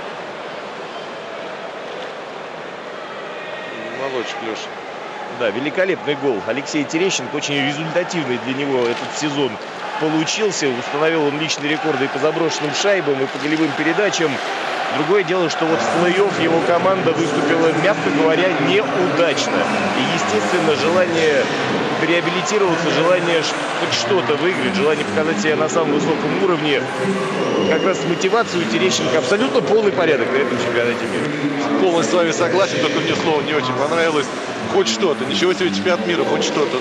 Молодчик Леша. Да, великолепный гол Алексея Терещенко. Очень результативный для него этот сезон получился. Установил он личные рекорды и по заброшенным шайбам, и по голевым передачам. Другое дело, что вот в плей-офф его команда выступила, мягко говоря, неудачно. И, естественно, желание реабилитироваться, желание хоть что-то выиграть, желание показать себя на самом высоком уровне. Как раз мотивацию у Терещенко абсолютно полный порядок на этом чемпионате мира. Полностью с вами согласен, только мне слово не очень понравилось. Хоть что-то. Ничего себе чемпионат мира, хоть что-то.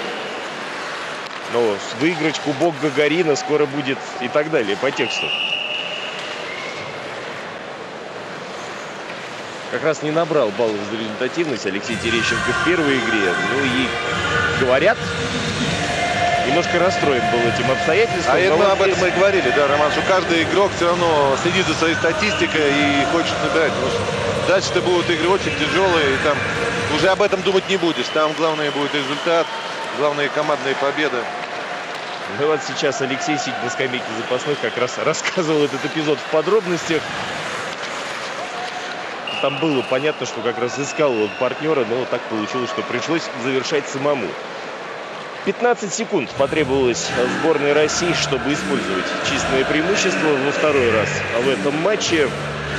Но выиграть Кубок Гагарина скоро будет и так далее по тексту. Как раз не набрал баллов за результативность Алексей Терещенко в первой игре. Ну и, говорят, немножко расстроен был этим обстоятельством. А это об этом мы и говорили, да, Роман, что каждый игрок все равно следит за своей статистикой и хочет набирать. Потому что дальше-то будут игры очень тяжелые, и там уже об этом думать не будешь. Там главное будет результат, главные командные победы. Ну вот сейчас Алексей, сидя на скамейке запасных, как раз рассказывал этот эпизод в подробностях. Там было понятно, что как раз искал он партнера, но так получилось, что пришлось завершать самому. 15 секунд потребовалось сборной России, чтобы использовать численное преимущество во второй раз в этом матче.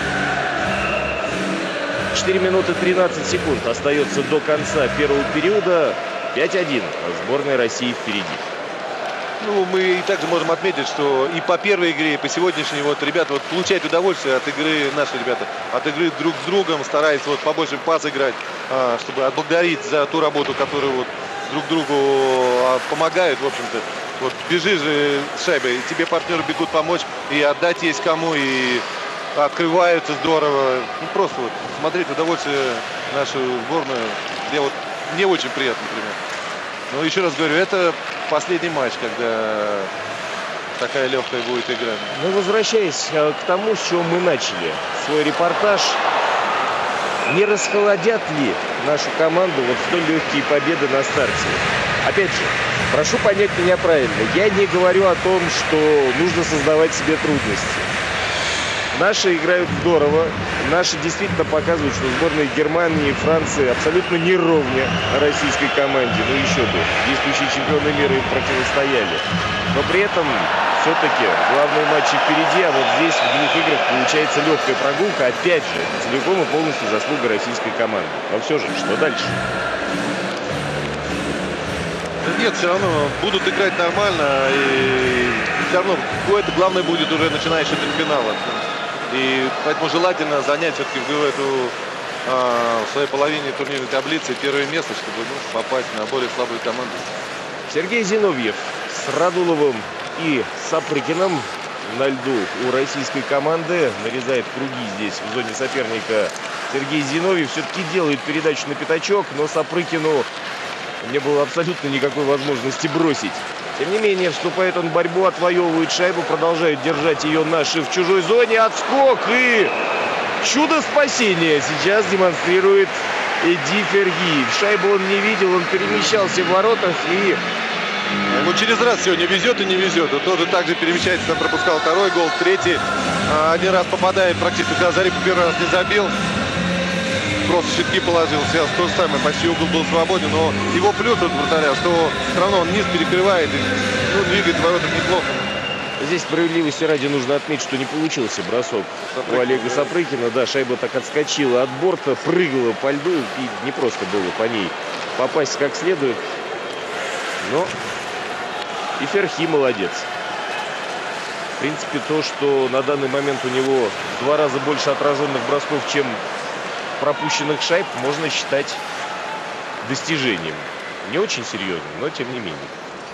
4 минуты 13 секунд остается до конца первого периода. 5-1. Сборная России впереди. Ну, мы и также можем отметить, что и по первой игре, и по сегодняшней вот ребята вот получают удовольствие от игры, наши ребята, от игры друг с другом, стараются вот побольше пас играть, чтобы отблагодарить за ту работу, которую вот друг другу помогают, в общем-то. Вот бежишь же с шайбой, и тебе партнеры бегут помочь, и отдать есть кому, и открываются здорово. Ну, просто вот смотреть удовольствие нашу сборную, мне очень приятно, например. Но еще раз говорю, это последний матч, когда такая легкая будет игра. Ну, возвращаясь к тому, с чего мы начали свой репортаж, не расхолодят ли нашу команду вот столь легкие победы на старте? Опять же, прошу понять меня правильно, я не говорю о том, что нужно создавать себе трудности. Наши играют здорово. Наши действительно показывают, что сборные Германии и Франции абсолютно не ровня российской команде. Ну еще бы, действующие чемпионы мира им противостояли. Но при этом все-таки главные матчи впереди, а вот здесь в двух играх получается легкая прогулка. Опять же, целиком и полностью заслуга российской команды. Но все же, что дальше? Нет, все равно будут играть нормально. И все равно какое-то главное будет уже начиная с четвертьфинала. И поэтому желательно занять все-таки в своей половине турнирной таблицы первое место, чтобы попасть на более слабую команду. Сергей Зиновьев с Радуловым и Сапрыкиным на льду у российской команды. Нарезает круги здесь в зоне соперника. Сергей Зиновьев все-таки делает передачу на пятачок, но Сапрыкину не было абсолютно никакой возможности бросить. Тем не менее, вступает он в борьбу, отвоевывает шайбу, продолжают держать ее наши в чужой зоне. Отскок и чудо спасения сейчас демонстрирует Эди Фергиев. Шайбу он не видел, он перемещался в воротах и... Ему через раз сегодня везет и не везет. Он тоже так же перемещается, там пропускал второй гол, третий. Один раз попадает практически, когда Зарипов первый раз не забил. Просто щитки положил, сейчас то же самое, почти угол был свободен, но его плюс от вратаря, что все равно он низ перекрывает и двигает воротах неплохо. Здесь справедливости ради нужно отметить, что не получился бросок у Олега Сапрыкина. Да, шайба так отскочила от борта, прыгала по льду, и не просто было по ней попасть как следует. Но и Ферхи молодец. В принципе, то, что на данный момент у него в 2 раза больше отраженных бросков, чем пропущенных шайб, можно считать достижением. Не очень серьезным, но тем не менее.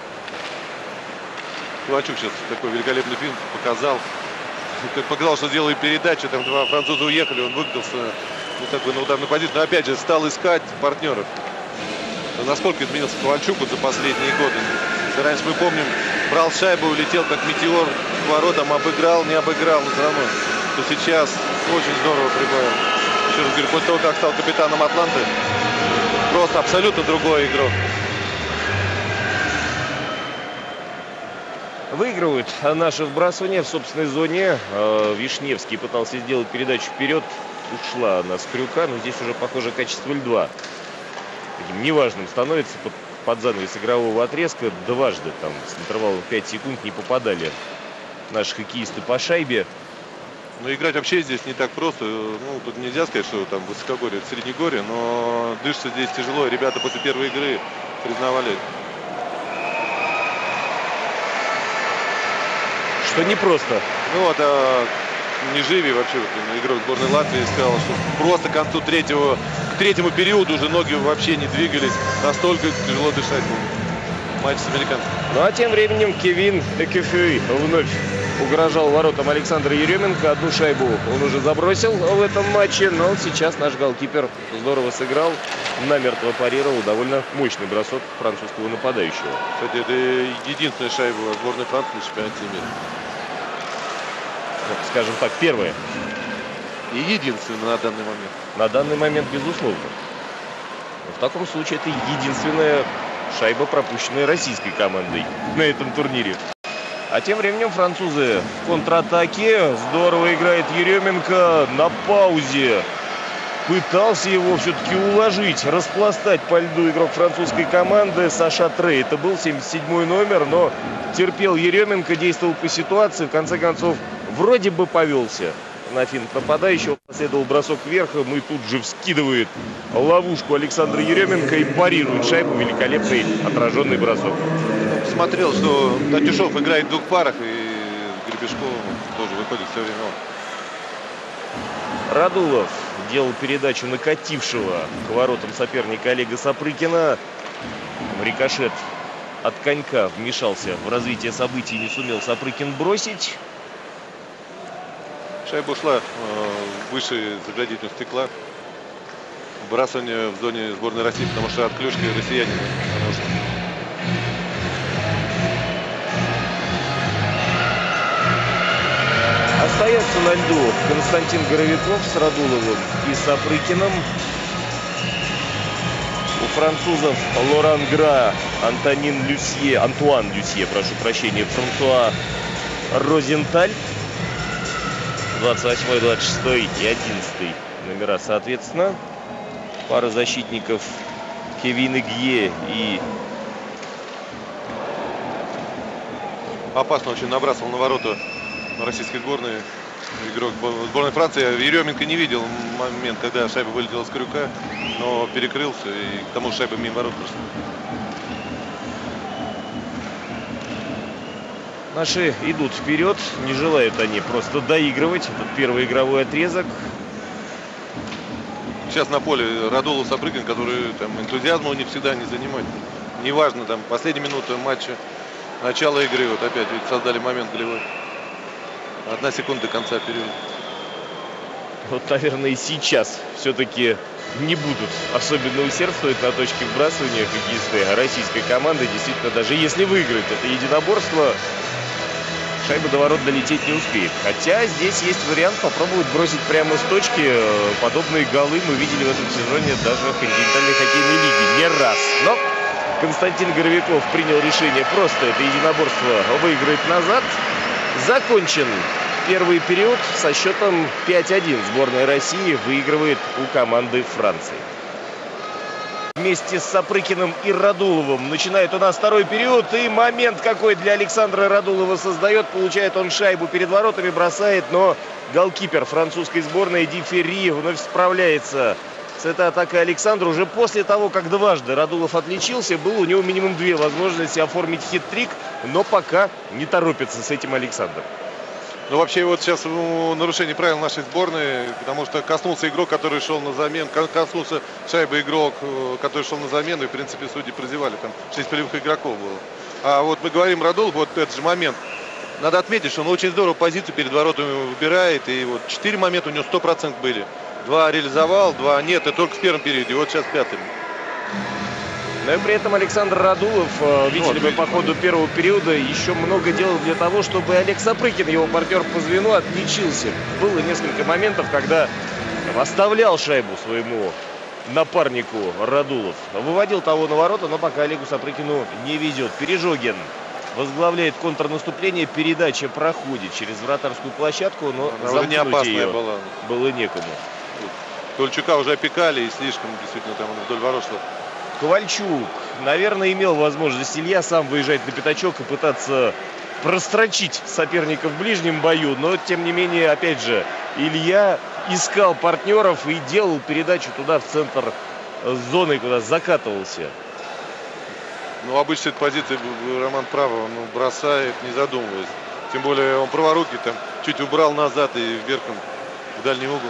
Ковальчук сейчас такой великолепный фильм показал. Показал, что делает передачу. Там 2 француза уехали, он выгнался на ударную позицию. Но опять же стал искать партнеров. Но насколько изменился Ковальчук за последние годы. Если раньше мы помним, брал шайбу, улетел как метеор к воротам, обыграл, не обыграл, но все равно. То сейчас очень здорово прибавил. Еще раз говорю, после того, как стал капитаном Атланты, просто абсолютно другой игрок. Выигрывают наши вбрасывания в собственной зоне. Вишневский пытался сделать передачу вперед. Ушла она с крюка, но здесь уже, похоже, качество льда таким неважным становится. Под занавес игрового отрезка дважды там с интервалом 5 секунд не попадали наши хоккеисты по шайбе. Но играть вообще здесь не так просто. Ну, тут нельзя сказать, что там высокогорье, это среднегорье, но дышится здесь тяжело. Ребята после первой игры признавали, что непросто. Ну вот, Неживи, вообще вот, игрок сборной Латвии, сказал, что просто к концу к третьему периоду уже ноги вообще не двигались. Настолько тяжело дышать было. Матч с американцами. Ну а тем временем Кевин Экефюи вновь угрожал воротам Александра Еременко. Одну шайбу он уже забросил в этом матче, но сейчас наш голкипер здорово сыграл, намертво парировал довольно мощный бросок французского нападающего. Кстати, это единственная шайба сборной Франции на чемпионате мира. Ну, скажем так, первая. И единственная на данный момент. На данный момент, безусловно. Но в таком случае это единственная шайба, пропущенная российской командой на этом турнире. А тем временем французы в контратаке. Здорово играет Еременко на паузе. Пытался его все-таки уложить, распластать по льду игрок французской команды Саша Трей. Это был 77-й номер, но терпел Еременко, действовал по ситуации. В конце концов, вроде бы повелся на финт нападающего. Последовал бросок вверх, и тут же вскидывает ловушку Александр Еременко и парирует шайбу. Великолепный отраженный бросок. Смотрел, что Татюшов играет в двух парах, и Гребешков тоже выходит все время. Радулов делал передачу накатившего к воротам соперника Олега Сапрыкина. Рикошет от конька вмешался в развитие событий, не сумел Сапрыкин бросить. Шайба ушла выше заградительного стекла. Бросание в зоне сборной России, потому что от клюшки россияне. Остается на льду Константин Горовиков с Радуловым и Сапрыкиным. У французов Лоран Гра, Антуан Люсье, прошу прощения, Франсуа Розенталь. 28, 26 и 11 номера соответственно. Пара защитников Кевин Игье и... Опасно очень набрасывал на ворота российской сборной игрок сборной Франции. Еременко не видел момент, когда шайба вылетела с крюка, но перекрылся, и к тому шайба мимо ворот прошла. Наши идут вперед, не желают они просто доигрывать этот первый игровой отрезок. Сейчас на поле Радулов, Сапрыкин, который там энтузиазма у них всегда не занимает. Неважно, там последняя минута матча, начало игры, вот опять ведь создали момент голевой. 1 секунда до конца периода. Вот, наверное, и сейчас все-таки не будут особенно усердствовать на точке вбрасывания хоккеисты российской команды. Действительно, даже если выиграть это единоборство, шайба до ворот долететь не успеет. Хотя здесь есть вариант попробовать бросить прямо с точки. Подобные голы мы видели в этом сезоне даже в континентальной хоккейной лиге не раз. Но Константин Горовиков принял решение просто это единоборство выиграть назад. Закончен первый период со счетом 5-1. Сборная России выигрывает у команды Франции. Вместе с Сапрыкиным и Радуловым начинает у нас второй период. И момент какой для Александра Радулова создает. Получает он шайбу перед воротами, бросает. Но голкипер французской сборной Ди Ферри вновь справляется с этой атакой Александра. Уже после того, как дважды Радулов отличился, было у него минимум 2 возможности оформить хит-трик. Но пока не торопится с этим Александр. Ну, вообще, вот сейчас нарушение правил нашей сборной, потому что коснулся игрок, который шел на замену, коснулся шайбы игрок, который шел на замену, и, в принципе, судьи прозевали. Там 6 полевых игроков было. А вот мы говорим Радулов, вот этот же момент. Надо отметить, что он очень здорово позицию перед воротами выбирает, и вот 4 момента у него 100% были. 2 реализовал, 2 нет, это только в первом периоде, вот сейчас 5-й. Но и при этом Александр Радулов, видели мы по ходу первого периода, еще много делал для того, чтобы Олег Сапрыкин, его партнер по звену, отличился. Было несколько моментов, когда оставлял шайбу своему напарнику Радулов. Выводил того на ворота, но пока Олегу Сапрыкину не везет. Пережогин возглавляет контрнаступление. Передача проходит через вратарскую площадку, но замкнуть ее было некому. Тольчука уже опекали, и слишком действительно там вдоль ворот шло. Ковальчук, наверное, имел возможность Илья сам выезжать на пятачок и пытаться прострочить соперника в ближнем бою. Но, тем не менее, опять же, Илья искал партнеров и делал передачу туда, в центр зоны, куда закатывался. Ну, обычно эта позиция Роман Право, он бросает, не задумываясь. Тем более он праворукий, там чуть убрал назад и вверх в дальний угол.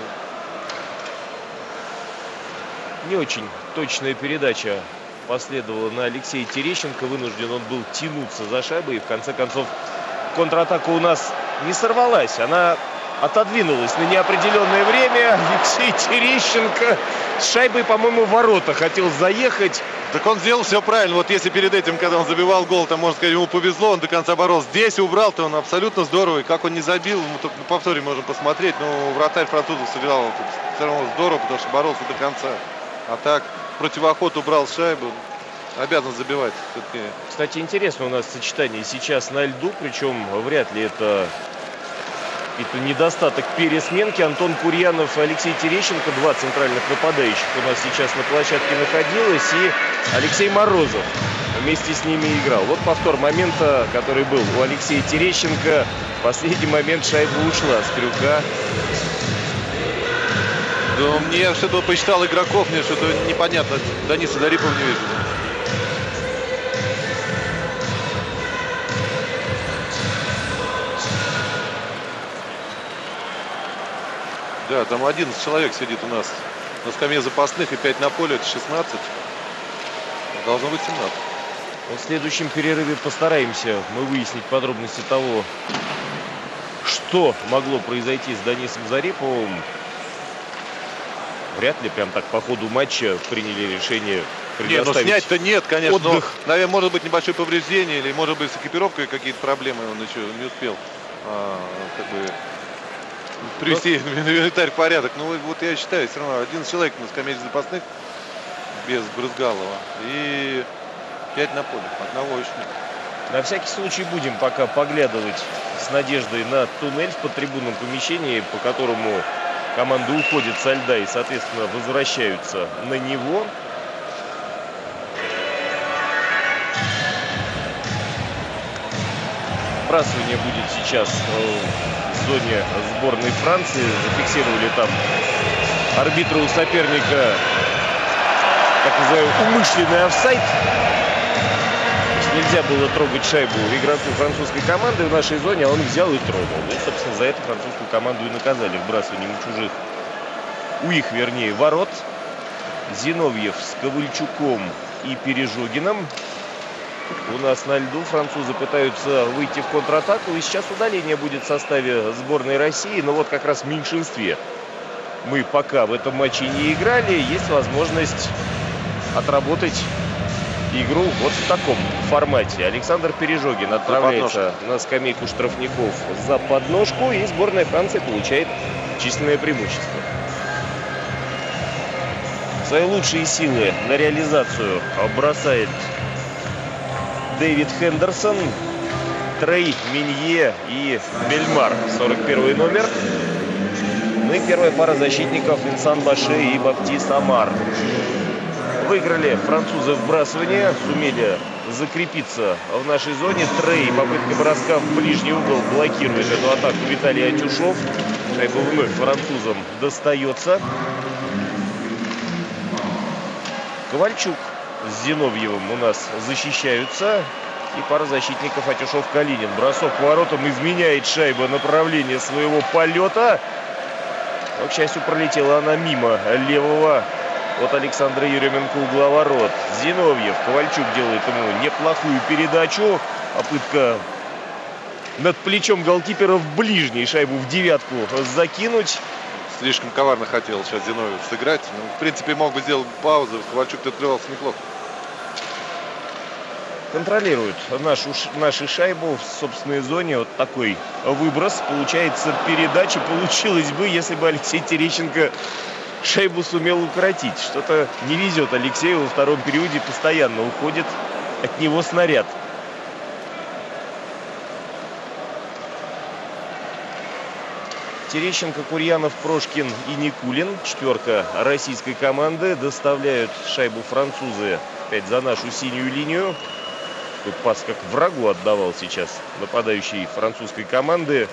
Не очень точная передача последовала на Алексея Терещенко. Вынужден он был тянуться за шайбой. И в конце концов контратака у нас не сорвалась. Она отодвинулась на неопределенное время. Алексей Терещенко с шайбой, по-моему, в ворота хотел заехать. Так он сделал все правильно. Вот если перед этим, когда он забивал гол, там, можно сказать, ему повезло, он до конца боролся. Здесь убрал-то он абсолютно здорово. И как он не забил, мы только на повторе можем посмотреть. Но вратарь французов сыграл все равно здорово, потому что боролся до конца. А так, противоход убрал шайбу, обязан забивать. Кстати, интересно у нас сочетание сейчас на льду, причем вряд ли это Это недостаток пересменки. Антон Курьянов и Алексей Терещенко, два центральных нападающих, у нас сейчас на площадке находилось. И Алексей Морозов вместе с ними играл. Вот повтор момента, который был у Алексея Терещенко. В последний момент шайба ушла с крюка. Да, мне что-то посчитал игроков, мне что-то непонятно. Дениса Зарипова не вижу. Да, там 11 человек сидит у нас на скамье запасных и 5 на поле, это 16. Должно быть 17. В следующем перерыве постараемся мы выяснить подробности того, что могло произойти с Денисом Зариповым. Вряд ли прям так по ходу матча приняли решение предоставить. Не, ну снять-то нет, конечно. Отдых. Но, наверное, может быть небольшое повреждение, или может быть с экипировкой какие-то проблемы он еще не успел как бы привести инвентарь в порядок. Ну вот я считаю, все равно 11 человек на скамейке запасных без Брызгалова и 5 на поле. Одного еще нет. На всякий случай будем пока поглядывать с надеждой на туннель в подтрибунном помещении, по которому команды уходят со льда и, соответственно, возвращаются на него. Сбрасывание будет сейчас в зоне сборной Франции. Зафиксировали там арбитру у соперника, так называемый умышленный офсайд. Нельзя было трогать шайбу игроку французской команды в нашей зоне, а он взял и тронул. И, собственно, за это французскую команду и наказали вбрасыванием чужих, у их, вернее, ворот. Зиновьев с Ковальчуком и Пережогиным. У нас на льду французы пытаются выйти в контратаку. И сейчас удаление будет в составе сборной России. Но вот как раз в меньшинстве мы пока в этом матче не играли. Есть возможность отработать игру вот в таком формате. Александр Пережогин отправляется на скамейку штрафников за подножку. И сборная Франции получает численное преимущество. Свои лучшие силы на реализацию бросает Дэвид Хендерсон, Трей Минье и Бельмар, 41 номер. Ну и первая пара защитников Винсан Баше и Баптист Амар. Выиграли французы вбрасывание, сумели закрепиться в нашей зоне. Трей, попытка броска в ближний угол, блокирует эту атаку Виталий Атюшов. Шайба вновь французам достается. Ковальчук с Зиновьевым у нас защищаются. И пара защитников Атюшов-Калинин. Бросок по воротам, изменяет шайба направление своего полета. Но, к счастью, пролетела она мимо левого от Александра Еременко угла ворот. Зиновьев, Ковальчук делает ему неплохую передачу. Попытка над плечом голкипера в ближний, шайбу в девятку закинуть. Слишком коварно хотел сейчас Зиновьев сыграть. Ну, в принципе, мог бы сделать паузу. Ковальчук-то открывался неплохо. Контролирует нашу шайбу в собственной зоне. Вот такой выброс. Получается передача. Получилось бы, если бы Алексей Терещенко шайбу сумел укоротить. Что-то не везет Алексею во втором периоде. Постоянно уходит от него снаряд. Терещенко, Курьянов, Прошкин и Никулин. Четверка российской команды. Доставляют шайбу французы опять за нашу синюю линию. Такой пас как врагу отдавал сейчас нападающий французской команды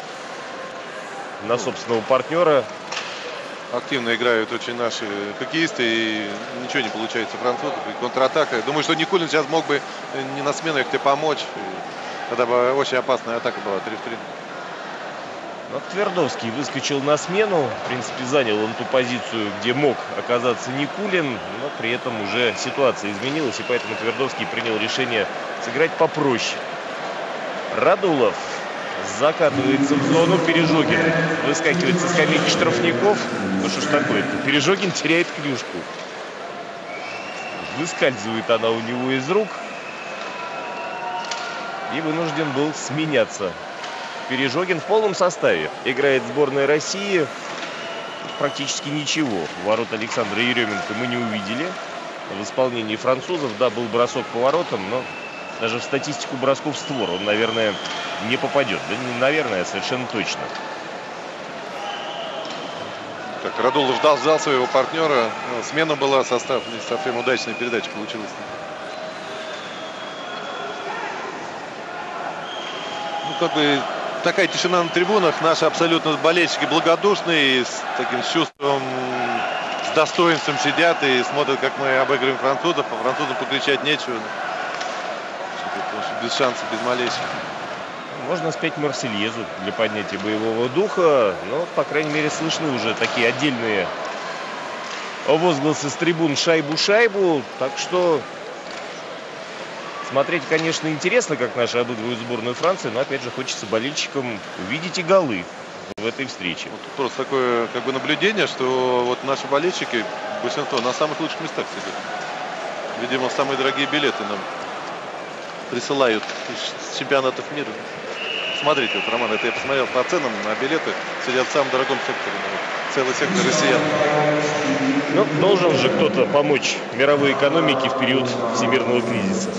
на собственного партнера. Активно играют очень наши хоккеисты, и ничего не получается французов. И контратака. Думаю, что Никулин сейчас мог бы не на смену их помочь. Тогда бы очень опасная атака была 3-3. Но Твердовский выскочил на смену. В принципе, занял он ту позицию, где мог оказаться Никулин. Но при этом уже ситуация изменилась. И поэтому Твердовский принял решение сыграть попроще. Радулов закатывается в зону. Пережогин выскакивает со скамейки штрафников. Ну что ж такое-то? Пережогин теряет клюшку. Выскальзывает она у него из рук. И вынужден был сменяться. Пережогин в полном составе играет сборная России. Практически ничего. Ворот Александра Еременко мы не увидели в исполнении французов. Да, был бросок по воротам, но даже в статистику бросков в створ он, наверное, не попадет. Да не наверное, совершенно точно. Как Радулов ждал своего партнера. Смена была, состав не совсем удачная передача получилась. Ну, как бы такая тишина на трибунах. Наши абсолютно болельщики благодушные, с таким чувством, с достоинством сидят и смотрят, как мы обыгрываем французов. По французам покричать нечего. Без шансов, без малейших. Можно спеть Марсельезу для поднятия боевого духа, но, по крайней мере, слышны уже такие отдельные возгласы с трибун «шайбу-шайбу». Так что смотреть, конечно, интересно, как наши обыгрывают сборную Франции, но, опять же, хочется болельщикам увидеть и голы в этой встрече. Вот просто такое как бы наблюдение, что вот наши болельщики, большинство, на самых лучших местах сидят. Видимо, самые дорогие билеты нам присылают из чемпионатов мира. Смотрите, вот, Роман, это я посмотрел по ценам на билеты, сидят в самом дорогом секторе. Целый сектор россиян. Ну, должен же кто-то помочь мировой экономике в период всемирного кризиса.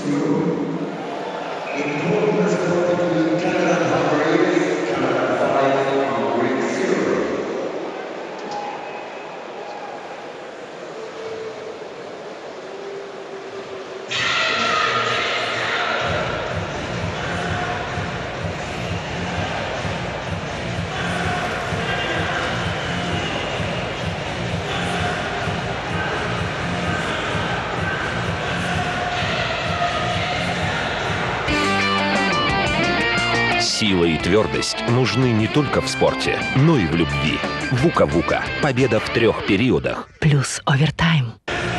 Сила и твердость нужны не только в спорте, но и в любви. Вука-Вука. Победа в 3 периодах. Плюс овертайм.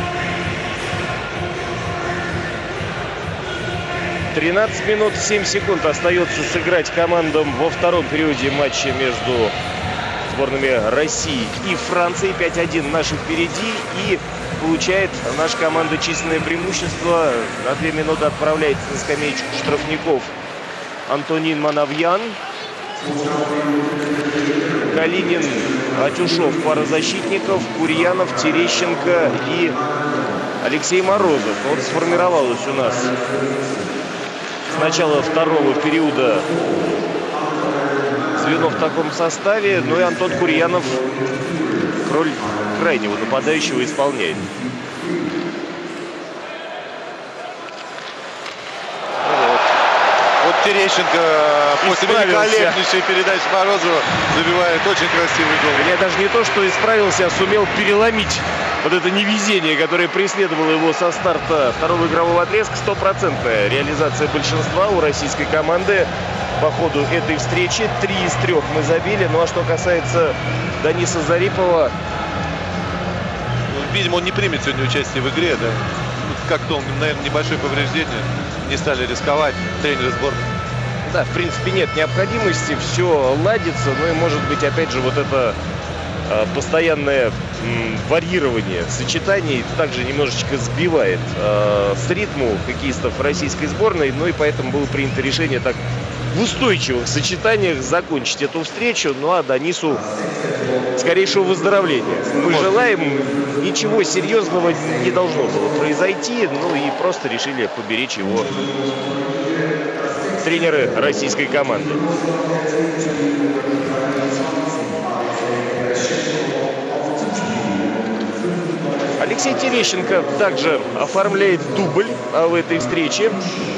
13 минут 7 секунд остается сыграть командам во втором периоде матча между сборными России и Франции. 5-1 наши впереди. И получает наша команда численное преимущество. На 2 минуты отправляется на скамеечку штрафников Антонин Манавьян. Калинин, Атюшов, пара защитников, Курьянов, Терещенко и Алексей Морозов. Вот сформировалось у нас с начала второго периода звено в таком составе. Ну и Антон Курьянов роль крайнего нападающего исполняет. Терещенко после великолепнейшей передачи Морозова забивает очень красивый гол. Я даже не то, что исправился, а сумел переломить вот это невезение, которое преследовало его со старта второго игрового отрезка. 100% реализация большинства у российской команды по ходу этой встречи. 3 из 3 мы забили. Ну а что касается Дениса Зарипова... Видимо, он не примет сегодня участие в игре. Да? Как-то он, наверное, небольшое повреждение. Не стали рисковать тренеры сборной. Да, в принципе, нет необходимости, все ладится. Ну и, может быть, опять же, вот это постоянное варьирование сочетаний также немножечко сбивает с ритму хоккеистов российской сборной. Ну и поэтому было принято решение так в устойчивых сочетаниях закончить эту встречу. Ну а Денису скорейшего выздоровления мы желаем. Ничего серьезного не должно было произойти. Ну и просто решили поберечь его тренеры российской команды. Алексей Терещенко также оформляет дубль в этой встрече.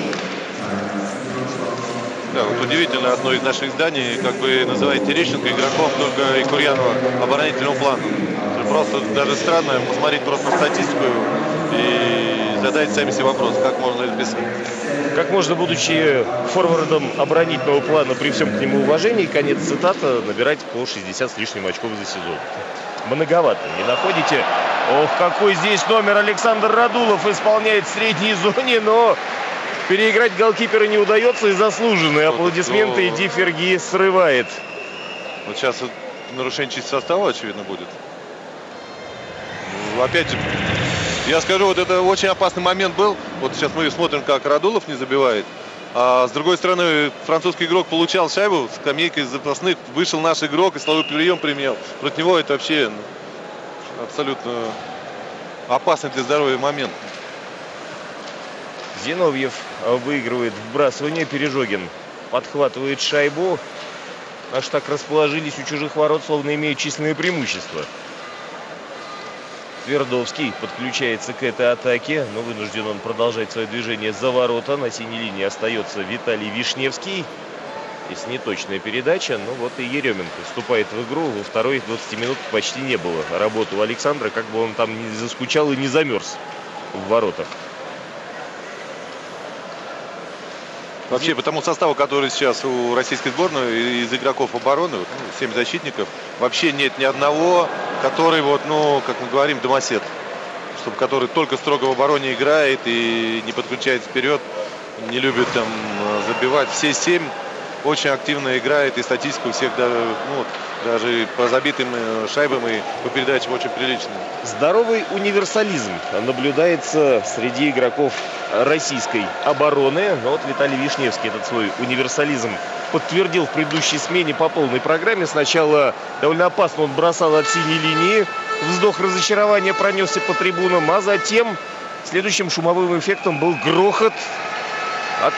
Да, вот удивительно, одно из наших изданий как бы называет Терещенко игроком только и Курьянова оборонительного плана. Просто даже странно посмотреть просто на статистику и задать сами себе вопрос, как можно это писать. Как можно, будучи форвардом оборонительного плана, при всем к нему уважении, конец цитата, набирать по 60 с лишним очков за сезон. Многовато, не находите? Ох, какой здесь номер! Александр Радулов исполняет в средней зоне, но переиграть голкипера не удается, и заслуженные аплодисменты Ди Ферги срывает. Вот сейчас нарушение чистого состава, очевидно, будет. Опять, я скажу, вот это очень опасный момент был. Вот сейчас мы смотрим, как Радулов не забивает. А с другой стороны, французский игрок получал шайбу с скамейкой запасных. Вышел наш игрок и силовой прием применил. Против него это вообще абсолютно опасный для здоровья момент. Зиновьев выигрывает вбрасывание. Пережогин подхватывает шайбу. Аж так расположились у чужих ворот, словно имеют численное преимущество. Твердовский подключается к этой атаке, но вынужден он продолжать свое движение за ворота. На синей линии остается Виталий Вишневский. Здесь неточная передача, но вот и Еременко вступает в игру. Во второй 20 минут почти не было работы у Александра, как бы он там не заскучал и не замерз в воротах. Вообще, по тому составу, который сейчас у российской сборной, из игроков обороны, 7 защитников, вообще нет ни одного, который, вот, ну, как мы говорим, домосед. Чтобы который только строго в обороне играет и не подключается вперед, не любит там забивать. Все 7 очень активно играет, и статистика у всех даже по забитым шайбам и по передачам очень приличная. Здоровый универсализм наблюдается среди игроков российской обороны. Но вот Виталий Вишневский этот свой универсализм подтвердил в предыдущей смене по полной программе. Сначала довольно опасно он бросал от синей линии. Вздох разочарования пронесся по трибунам, а затем следующим шумовым эффектом был грохот от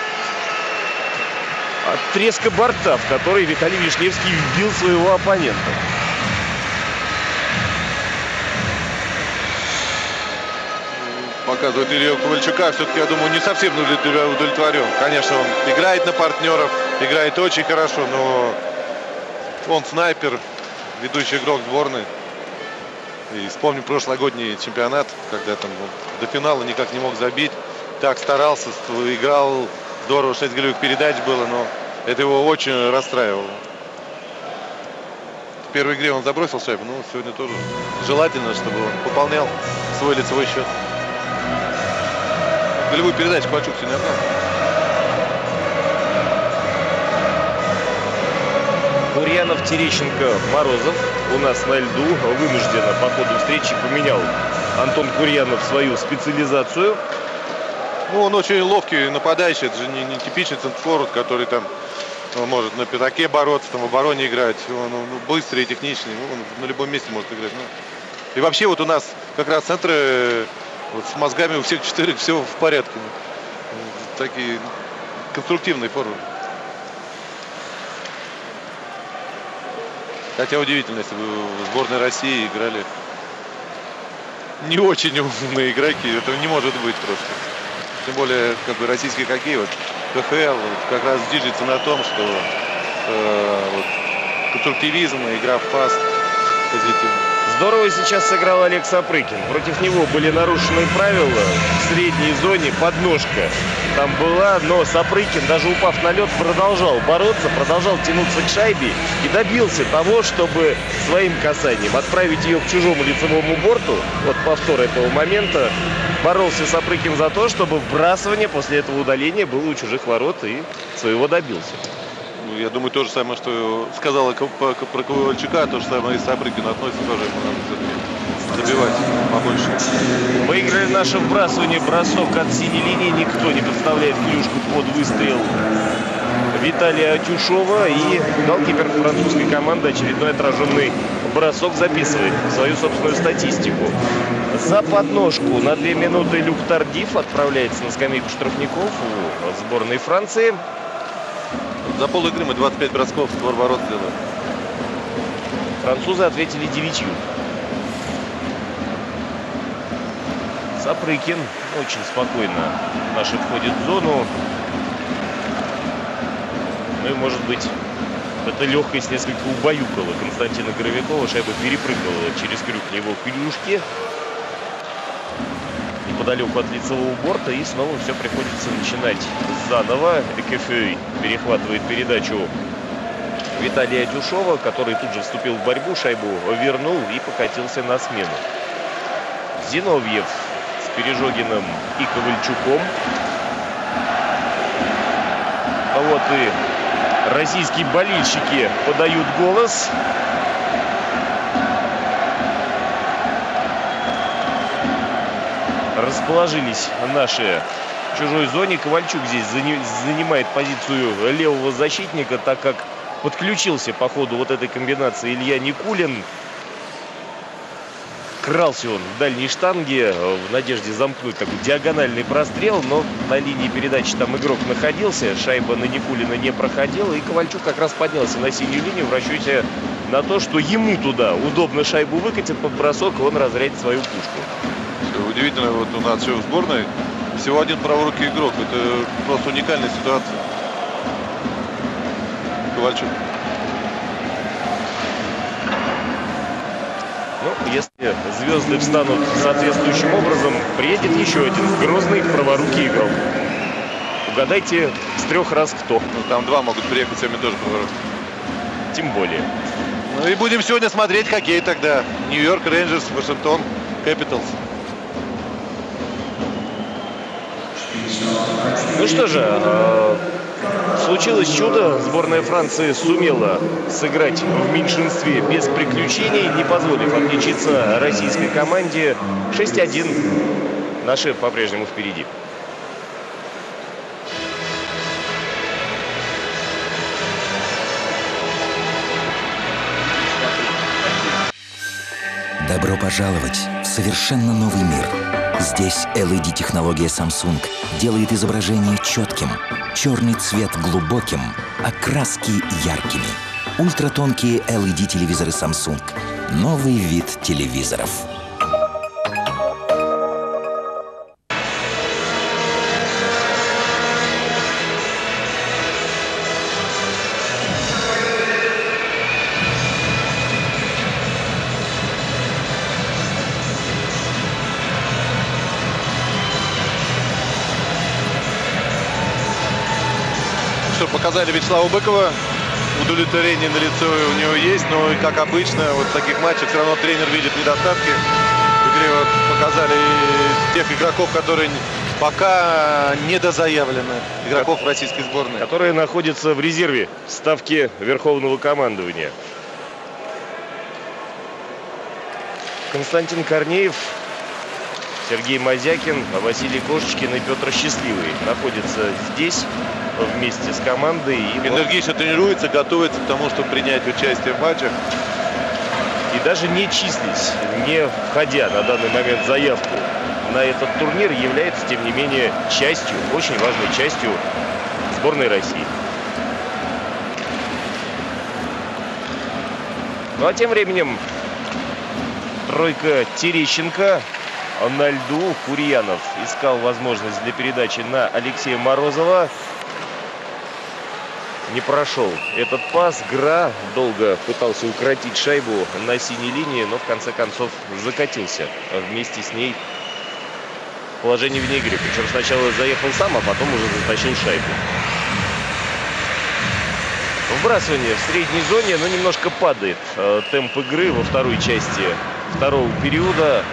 треска борта, в который Виталий Вишневский вбил своего оппонента. Показывает Илью Ковальчука. Все-таки, я думаю, не совсем удовлетворен. Конечно, он играет на партнеров, играет очень хорошо, но он снайпер, ведущий игрок сборной. И вспомним прошлогодний чемпионат, когда там до финала никак не мог забить. Так старался, играл здорово, 6 голевых передач было, но это его очень расстраивало. В первой игре он забросил шайбу, но сегодня тоже желательно, чтобы он пополнял свой лицевой счет. Голевую передачу Ковальчук сегодня отдал. Гурьянов, Терещенко, Морозов у нас на льду. Вынужденно по ходу встречи поменял Антон Гурьянов свою специализацию. Ну, он очень ловкий нападающий. Это же не типичный центрфорвард, который там может на пятаке бороться, там в обороне играть. Он быстрый и техничный. Он на любом месте может играть. И вообще вот у нас как раз центры вот с мозгами у всех 4 все в порядке. Такие конструктивные форварды. Хотя удивительно, если бы в сборной России играли не очень умные игроки. Этого не может быть просто. Тем более, как бы российский хоккей, вот КХЛ как раз движется на том, что конструктивизм, игра в пас позитивно. Здорово сейчас сыграл Олег Сапрыкин. Против него были нарушены правила. В средней зоне подножка там была, но Сапрыкин, даже упав на лед, продолжал бороться, продолжал тянуться к шайбе и добился того, чтобы своим касанием отправить ее к чужому лицевому борту. Вот повтор этого момента. Боролся Сапрыкин за то, чтобы вбрасывание после этого удаления было у чужих ворот, и своего добился. Я думаю, то же самое, что сказала про Ковальчука, то же самое и Сапрыкин относится тоже. Надо забивать побольше. Выиграли наше вбрасывание. Бросок от синей линии. Никто не подставляет клюшку под выстрел Виталия Тюшова. И голкипер французской команды очередной отраженный бросок записывает в свою собственную статистику. За подножку на 2 минуты Люк Тардиф отправляется на скамейку штрафников у сборной Франции. За пол-игры мы 25 бросков в створ ворот сделали. Французы ответили 9. Сапрыкин очень спокойно наши входит в зону. Ну и, может быть, эта легкость несколько убаюкала Константина Горовикова. Шайба перепрыгнула через крюк его клюшки. Неподалеку от лицевого борта. И снова все приходится начинать заново. Экефей перехватывает передачу Виталия Тюшова, который тут же вступил в борьбу. Шайбу вернул и покатился на смену. Зиновьев с Пережогиным и Ковальчуком. А вот и российские болельщики подают голос. Расположились наши в чужой зоне. Ковальчук здесь занимает позицию левого защитника, так как подключился по ходу вот этой комбинации Илья Никулин. Крался он в дальней штанге в надежде замкнуть такой диагональный прострел, но на линии передачи там игрок находился, шайба на Никулина не проходила, и Ковальчук как раз поднялся на синюю линию в расчете на то, что ему туда удобно шайбу выкатит под бросок, и он разрядит свою пушку. Удивительно, вот у нас все в сборной всего один праворукий игрок. Это просто уникальная ситуация. Ковальчук. Ну, если звезды встанут соответствующим образом, приедет еще один грозный праворукий игрок. Угадайте с 3 раз кто. Ну, там 2 могут приехать сами тоже праворукие. Тем более. Ну и будем сегодня смотреть хоккей тогда. Нью-Йорк Рейнджерс, Вашингтон Кэпиталс. Ну что же, случилось чудо. Сборная Франции сумела сыграть в меньшинстве без приключений, не позволив отличиться российской команде. 6-1. Наши по-прежнему впереди. Добро пожаловать в совершенно новый мир. Здесь LED-технология Samsung делает изображение четким, черный цвет глубоким, а краски яркими. Ультратонкие LED-телевизоры Samsung. Новый вид телевизоров. Показали Вячеслава Быкова. Удовлетворение на лице у него есть, но, как обычно, вот в таких матчах все равно тренер видит недостатки. В игре вот показали тех игроков, которые пока недозаявлены, игроков российской сборной. Которые находятся в резерве в ставке Верховного командования. Константин Корнеев, Сергей Мазякин, Василий Кошечкин и Петр Счастливый находятся здесь вместе с командой. И энергично тренируется, готовится к тому, чтобы принять участие в матчах. И даже не числись, не входя на данный момент заявку на этот турнир, является, тем не менее, частью, очень важной частью сборной России. Ну а тем временем тройка Терещенко. На льду Курьянов искал возможность для передачи на Алексея Морозова. Не прошел этот пас. Гра долго пытался укротить шайбу на синей линии, но в конце концов закатился вместе с ней в положение вне игры. Причем сначала заехал сам, а потом уже затащил шайбу. Вбрасывание в средней зоне, но немножко падает темп игры во второй части второго периода.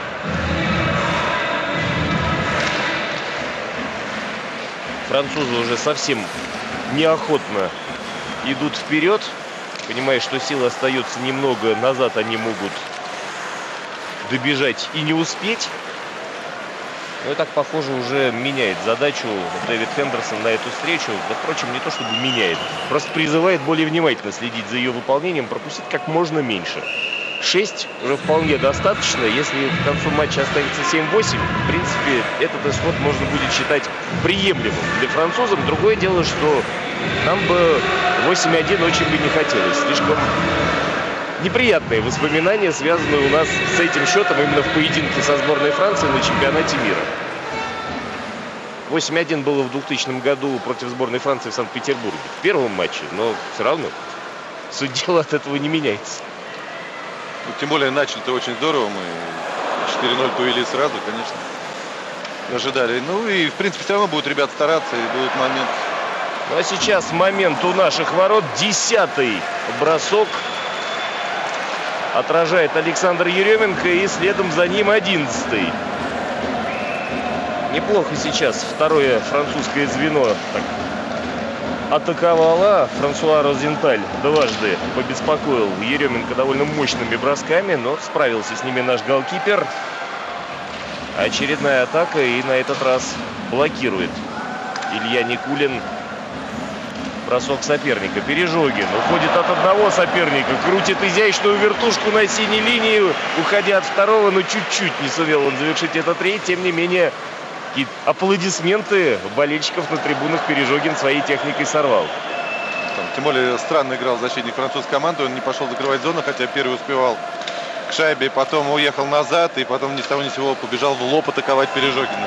Французы уже совсем неохотно идут вперед, понимая, что сил остается немного, назад они могут добежать и не успеть. Но и так, похоже, уже меняет задачу Дэвид Хендерсон на эту встречу. Да, впрочем, не то чтобы меняет, просто призывает более внимательно следить за ее выполнением, пропустить как можно меньше. 6 уже вполне достаточно. Если к концу матча останется 7-8, в принципе, этот исход можно будет считать приемлемым для французов. Другое дело, что нам бы 8-1 очень бы не хотелось. Слишком неприятные воспоминания, связанные у нас с этим счетом именно в поединке со сборной Франции на чемпионате мира. 8-1 было в 2000 году против сборной Франции в Санкт-Петербурге. В первом матче, но все равно суть дела от этого не меняется. Тем более начали-то очень здорово. Мы 4-0 повели сразу, конечно. Ожидали. Ну и, в принципе, все равно будут ребята стараться, и будет момент. Ну а сейчас момент у наших ворот. 10-й бросок. Отражает Александр Еременко, и следом за ним 11-й. Неплохо сейчас второе французское звено так атаковала. Франсуа Розенталь дважды побеспокоил Еременко довольно мощными бросками, но справился с ними наш голкипер. Очередная атака, и на этот раз блокирует Илья Никулин Бросок соперника. Пережогин уходит от одного соперника. Крутит изящную вертушку на синей линии. Уходя от второго, но чуть-чуть не сумел он завершить этот рейд. Тем не менее, аплодисменты болельщиков на трибунах Пережогин своей техникой сорвал. Тем более странно играл защитник французской команды. Он не пошел закрывать зону, хотя первый успевал к шайбе. Потом уехал назад. И потом ни с того ни с сего побежал в лоб атаковать Пережогина.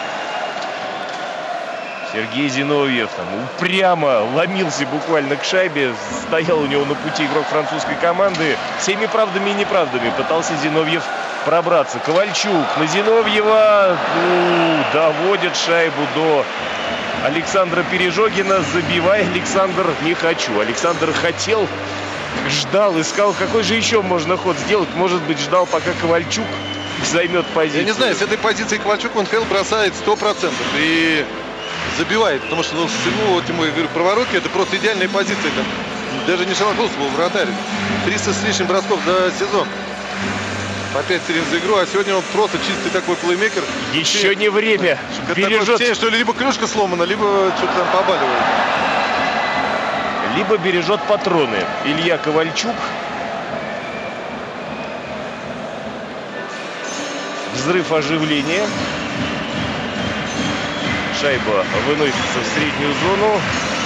Сергей Зиновьев там упрямо ломился буквально к шайбе. Стоял у него на пути игрок французской команды. Всеми правдами и неправдами пытался Зиновьев пробраться. Ковальчук на Зиновьева. Доводит шайбу до Александра Пережогина. Забивай, Александр, не хочу. Александр хотел, ждал, искал, какой же еще можно ход сделать. Может быть, ждал, пока Ковальчук займет позицию. Я не знаю, с этой позиции Ковальчук Ван-Хейл бросает 100%. И забивает, потому что, ну, всему, вот ему, я говорю, проворотки — это просто идеальная позиция. Там даже не шелохнулся был вратарь. 300 с лишним бросков за сезон. По 5 стрельб за игру, а сегодня он просто чистый такой плеймейкер. Еще не время. Бережет. Что ли, либо крышка сломана, либо что-то там побаливает. Либо бережет патроны. Илья Ковальчук. Взрыв оживления. Шайба выносится в среднюю зону.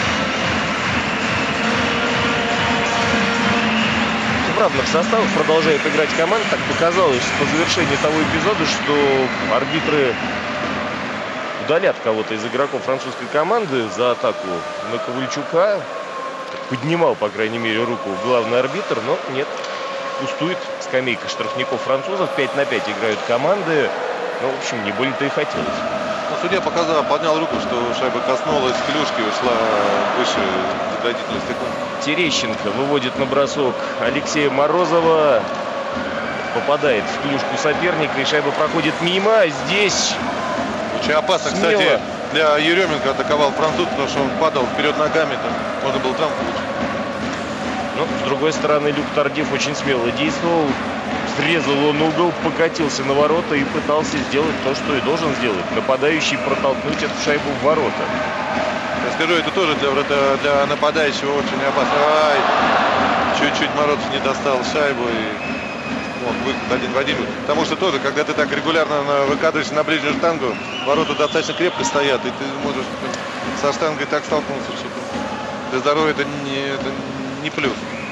В равных составах продолжает играть команда. Так показалось по завершении того эпизода, что арбитры удалят кого-то из игроков французской команды за атаку на Ковальчука. Поднимал, по крайней мере, руку главный арбитр, но нет. Пустует скамейка штрафников французов. 5 на 5 играют команды. Ну, в общем, не больно-то и хотелось. Судья поднял руку, что шайба коснулась клюшки, ушла выше заградительного стекла. Терещенко выводит на бросок Алексея Морозова. Попадает в клюшку соперника, и шайба проходит мимо. Здесь очень опасно, смело. Кстати, для Еременко атаковал француз, потому что он падал вперед ногами, там можно было травму получить. Но, с другой стороны, Люк Тардиф очень смело действовал. Срезал он угол, покатился на ворота и пытался сделать то, что и должен сделать. Нападающий протолкнуть эту шайбу в ворота. Я скажу, это тоже для нападающего очень опасно. Ай, чуть-чуть Морозов не достал шайбу и мог выход 1 в 1. Потому что тоже, когда ты так регулярно выкатываешься на ближнюю штангу, ворота достаточно крепко стоят, и ты можешь со штангой так столкнуться, что для здоровья это не плюс.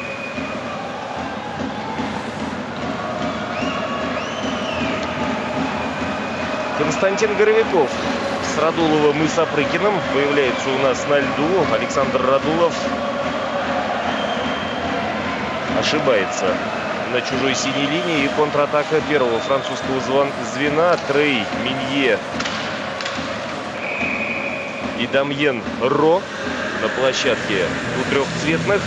Константин Горовиков с Радуловым и Сапрыкиным появляется у нас на льду. Александр Радулов ошибается на чужой синей линии. И контратака первого французского звена. Трей, Минье и Дамьен Ро на площадке у трехцветных.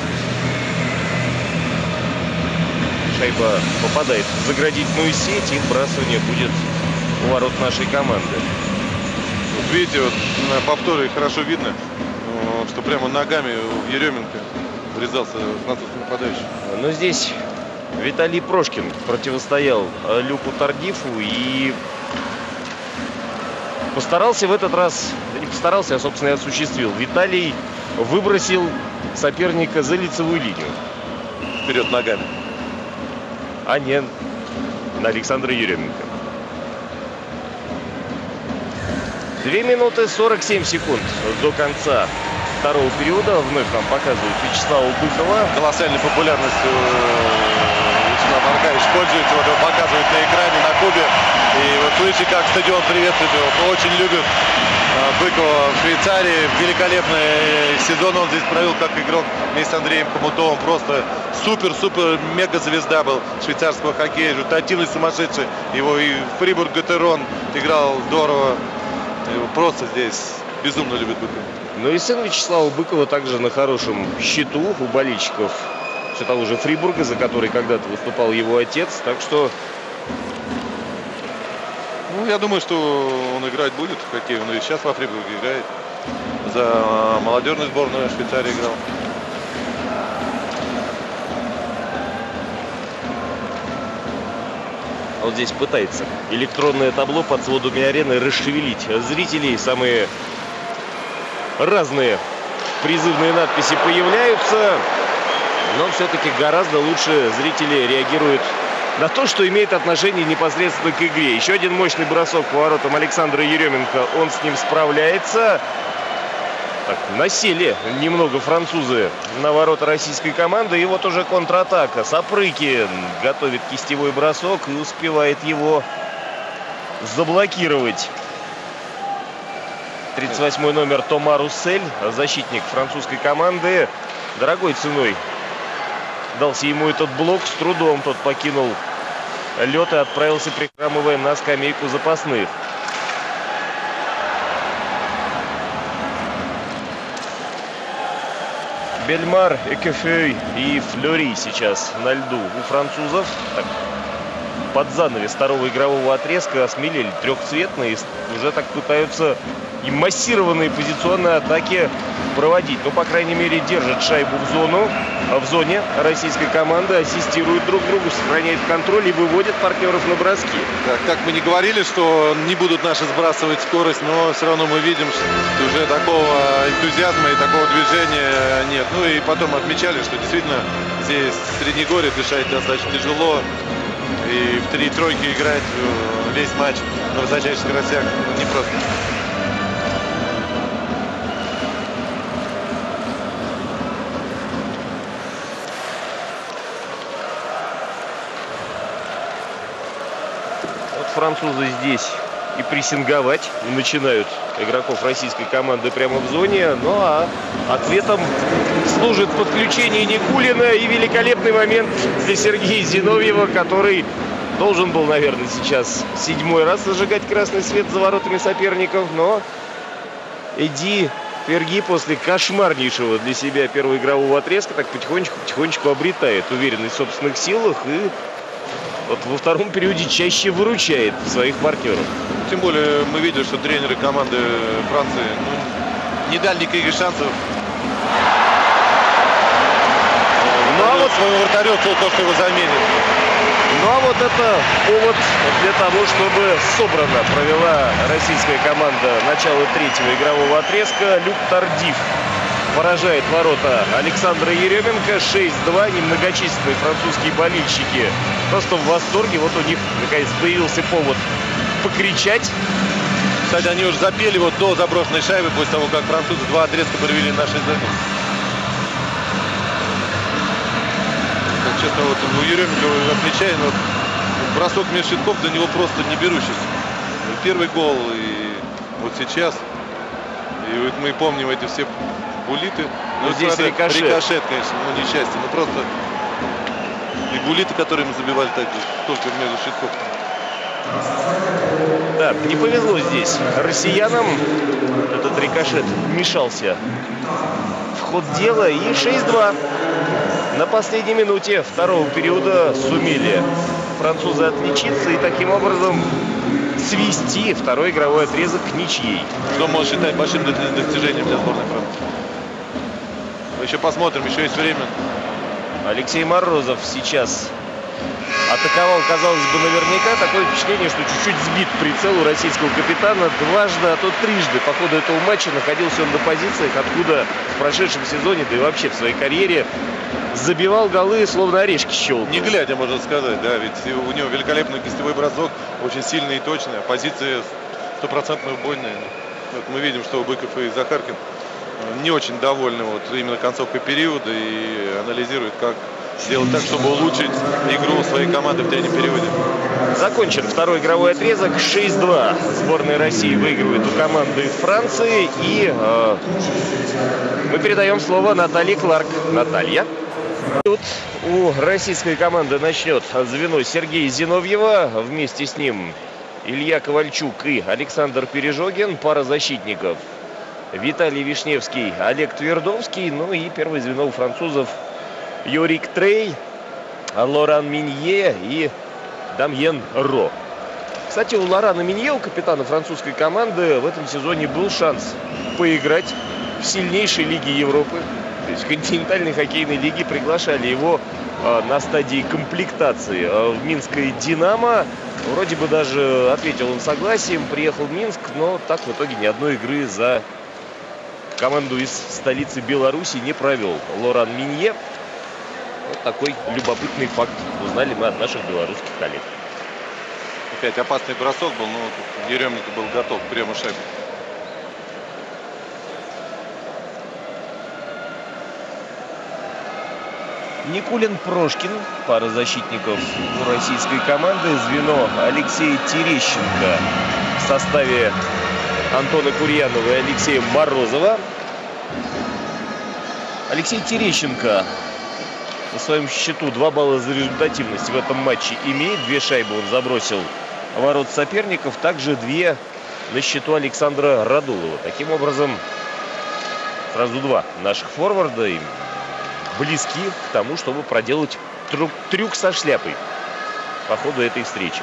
Шайба попадает в заградительную сеть, и вбрасывание будет у ворот нашей команды. Вот видите, вот на повторе хорошо видно, что прямо ногами в Еременко врезался французский нападающий. Но здесь Виталий Прошкин противостоял Люку Тардифу и постарался в этот раз, не постарался, а собственно и осуществил. Виталий выбросил соперника за лицевую линию. Вперед ногами. А не на Александра Еременко. 2 минуты 47 секунд до конца второго периода. Вновь нам показывают Вячеслава Быкова. Колоссальной популярностью Вячеслав Аркадьевич пользуется. Вот его показывают на экране, на кубе. И вот слышите, как стадион приветствует его. Очень любит Быкова в Швейцарии. Великолепный сезон он здесь провел как игрок вместе с Андреем Хомутовым. Просто супер мега-звезда был швейцарского хоккея. Результативный, сумасшедший. Его и Фрибург Гетерон играл здорово. Его просто здесь безумно любит Быкова. Ну и сын Вячеслава Быкова также на хорошем счету у болельщиков все того же Фрибурга, за который когда-то выступал его отец. Так что... Ну, я думаю, что он играть будет в хоккей. Он и сейчас во Фрибурге играет. За молодежную сборную Швейцарии играл. Вот здесь пытается электронное табло под сводами арены расшевелить зрителей. Самые разные призывные надписи появляются. Но все-таки гораздо лучше зрители реагируют на то, что имеет отношение непосредственно к игре. Еще один мощный бросок по воротам Александра Еременко. Он с ним справляется. Так, насели немного французы на ворота российской команды. И вот уже контратака. Сапрыкин готовит кистевой бросок и успевает его заблокировать. 38-й номер Тома Руссель, защитник французской команды, дорогой ценой дался ему этот блок. С трудом тот покинул лед и отправился, прихрамывая, на скамейку запасных. Бельмар, Экефей и Флори сейчас на льду у французов. Так, под занавес второго игрового отрезка осмелели трехцветные. Уже так пытаются и массированные позиционные атаки проводить. Ну, по крайней мере, держат шайбу в зоне российской команды, ассистируют друг другу, сохраняют контроль и выводят партнеров на броски. Так, как мы не говорили, что не будут наши сбрасывать скорость, но все равно мы видим, что уже такого энтузиазма и такого движения нет. Ну и потом отмечали, что действительно здесь в Среднегорье дышать достаточно тяжело. И в 3 тройки играть весь матч на высочайших скоростях непросто. Французы здесь и прессинговать начинают игроков российской команды прямо в зоне. Ну а ответом служит подключение Никулина и великолепный момент для Сергея Зиновьева, который должен был, наверное, сейчас 7-й раз зажигать красный свет за воротами соперников. Но Эдди Ферги после кошмарнейшего для себя первого игрового отрезка так потихонечку обретает уверенность в собственных силах и вот во втором периоде чаще выручает своих партнеров. Тем более мы видели, что тренеры команды Франции не дали никаких шансов. Ну а вот своего вратаря, то, что его заменит. Ну а вот это повод для того, чтобы собрано провела российская команда начало третьего игрового отрезка. Люк Тардиф поражает ворота Александра Еременко. 6-2. Немногочисленные французские болельщики просто в восторге. Вот у них наконец появился повод покричать. Кстати, они уже запели вот до заброшенной шайбы, после того, как французы 2 отрезка провели на 6-1. Честно, вот у Еременко отмечаем, вот бросок меж щитков для него просто не берущийся. Первый гол и вот сейчас. И вот мы помним эти все булиты. Ну, здесь рикошет. Рикошет, конечно, ну несчастье. Ну просто и булиты, которые мы забивали также, только между щитков. Да, не повезло здесь россиянам. Этот рикошет вмешался в ход дела. И 6-2. На последней минуте второго периода сумели французы отличиться и таким образом свести второй игровой отрезок к ничьей. Что можно считать большим достижением для сборной Франции. Мы еще посмотрим, еще есть время. Алексей Морозов сейчас атаковал, казалось бы, наверняка. Такое впечатление, что чуть-чуть сбит прицел у российского капитана. Дважды, а то трижды по ходу этого матча находился он на позициях, откуда в прошедшем сезоне, да и вообще в своей карьере, забивал голы, словно орешки щелкал. Не глядя, можно сказать, да, ведь у него великолепный кистевой бросок, очень сильный и точный, позиция 100% убойная. Вот мы видим, что Быков и Захаркин не очень довольны вот именно концовкой периода и анализируют, как сделать так, чтобы улучшить игру своей команды в третьем периоде. Закончен второй игровой отрезок. 6-2. Сборная России выигрывает у команды Франции. И мы передаем слово Наталье Кларк. Наталья. Тут у российской команды начнет звено Сергея Зиновьева. Вместе с ним Илья Ковальчук и Александр Пережогин. Пара защитников. Виталий Вишневский, Олег Твердовский. Ну и первое звено у французов Йорик Трей, Лоран Минье и Дамьен Ро. Кстати, у Лорана Минье, у капитана французской команды, в этом сезоне был шанс поиграть в сильнейшей лиге Европы. То есть в континентальной хоккейной лиге приглашали его на стадии комплектации в Минское «Динамо». Вроде бы даже ответил он согласием, приехал в Минск, но так в итоге ни одной игры за команду из столицы Беларуси не провел Лоран Минье. Вот такой любопытный факт узнали мы от наших белорусских коллег. Опять опасный бросок был, но Еременко был готов к приему шайбы. Никулин-Прошкин, пара защитников у российской команды. Звено Алексея Терещенко в составе Антона Курьянова и Алексея Морозова. Алексей Терещенко на своем счету 2 балла за результативность в этом матче имеет. 2 шайбы он забросил в ворот соперников. Также 2 на счету Александра Радулова. Таким образом, сразу 2 наших форварда и близки к тому, чтобы проделать трюк со шляпой по ходу этой встречи.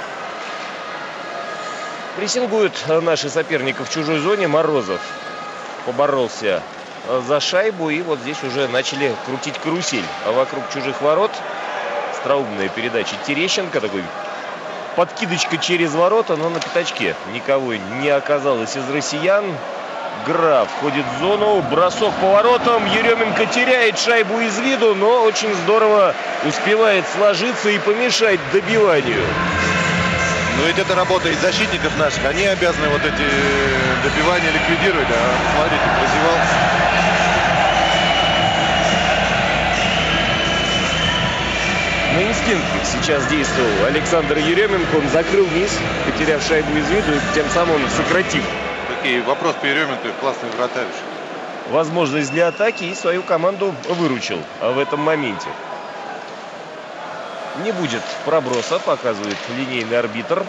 Прессингуют наши соперники в чужой зоне. Морозов поборолся за шайбу. И вот здесь уже начали крутить карусель вокруг чужих ворот. Остроумная передача Терещенко. Такой подкидочка через ворота, но на пятачке никого не оказалось из россиян. Граф входит в зону. Бросок по воротам. Еременко теряет шайбу из виду, но очень здорово успевает сложиться и помешать добиванию. Но ведь это работа из защитников наших. Они обязаны вот эти добивания ликвидировать. А смотрите, прозевал. На инстинктах сейчас действовал Александр Еременко. Он закрыл низ, потеряв шайбу из виду, и тем самым сократив. Окей, вопрос по Еременко. Классный вратарь. Возможность для атаки и свою команду выручил в этом моменте. Не будет проброса, показывает линейный арбитр.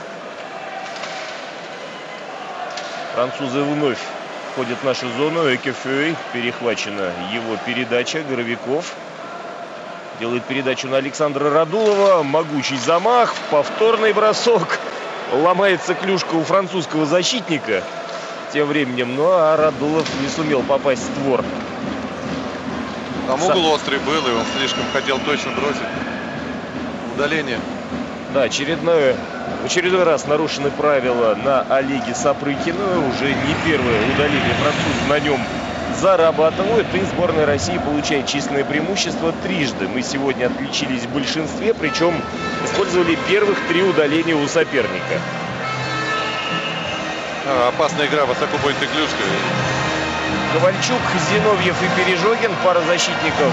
Французы вновь входят в нашу зону. Экефей, перехвачена его передача. Горовиков делает передачу на Александра Радулова. Могучий замах, повторный бросок. Ломается клюшка у французского защитника тем временем. Ну а Радулов не сумел попасть в створ. Там угол острый был, и он слишком хотел точно бросить. Удаление. Да, в очередной раз нарушены правила на Олеге Сапрыкину. Уже не первое удаление французы на нем зарабатывают. И сборная России получает численное преимущество трижды. Мы сегодня отличились в большинстве, причем использовали первых 3 удаления у соперника. Опасная игра, высоко будет клюшка. Ковальчук, Зиновьев и Пережогин, пара защитников.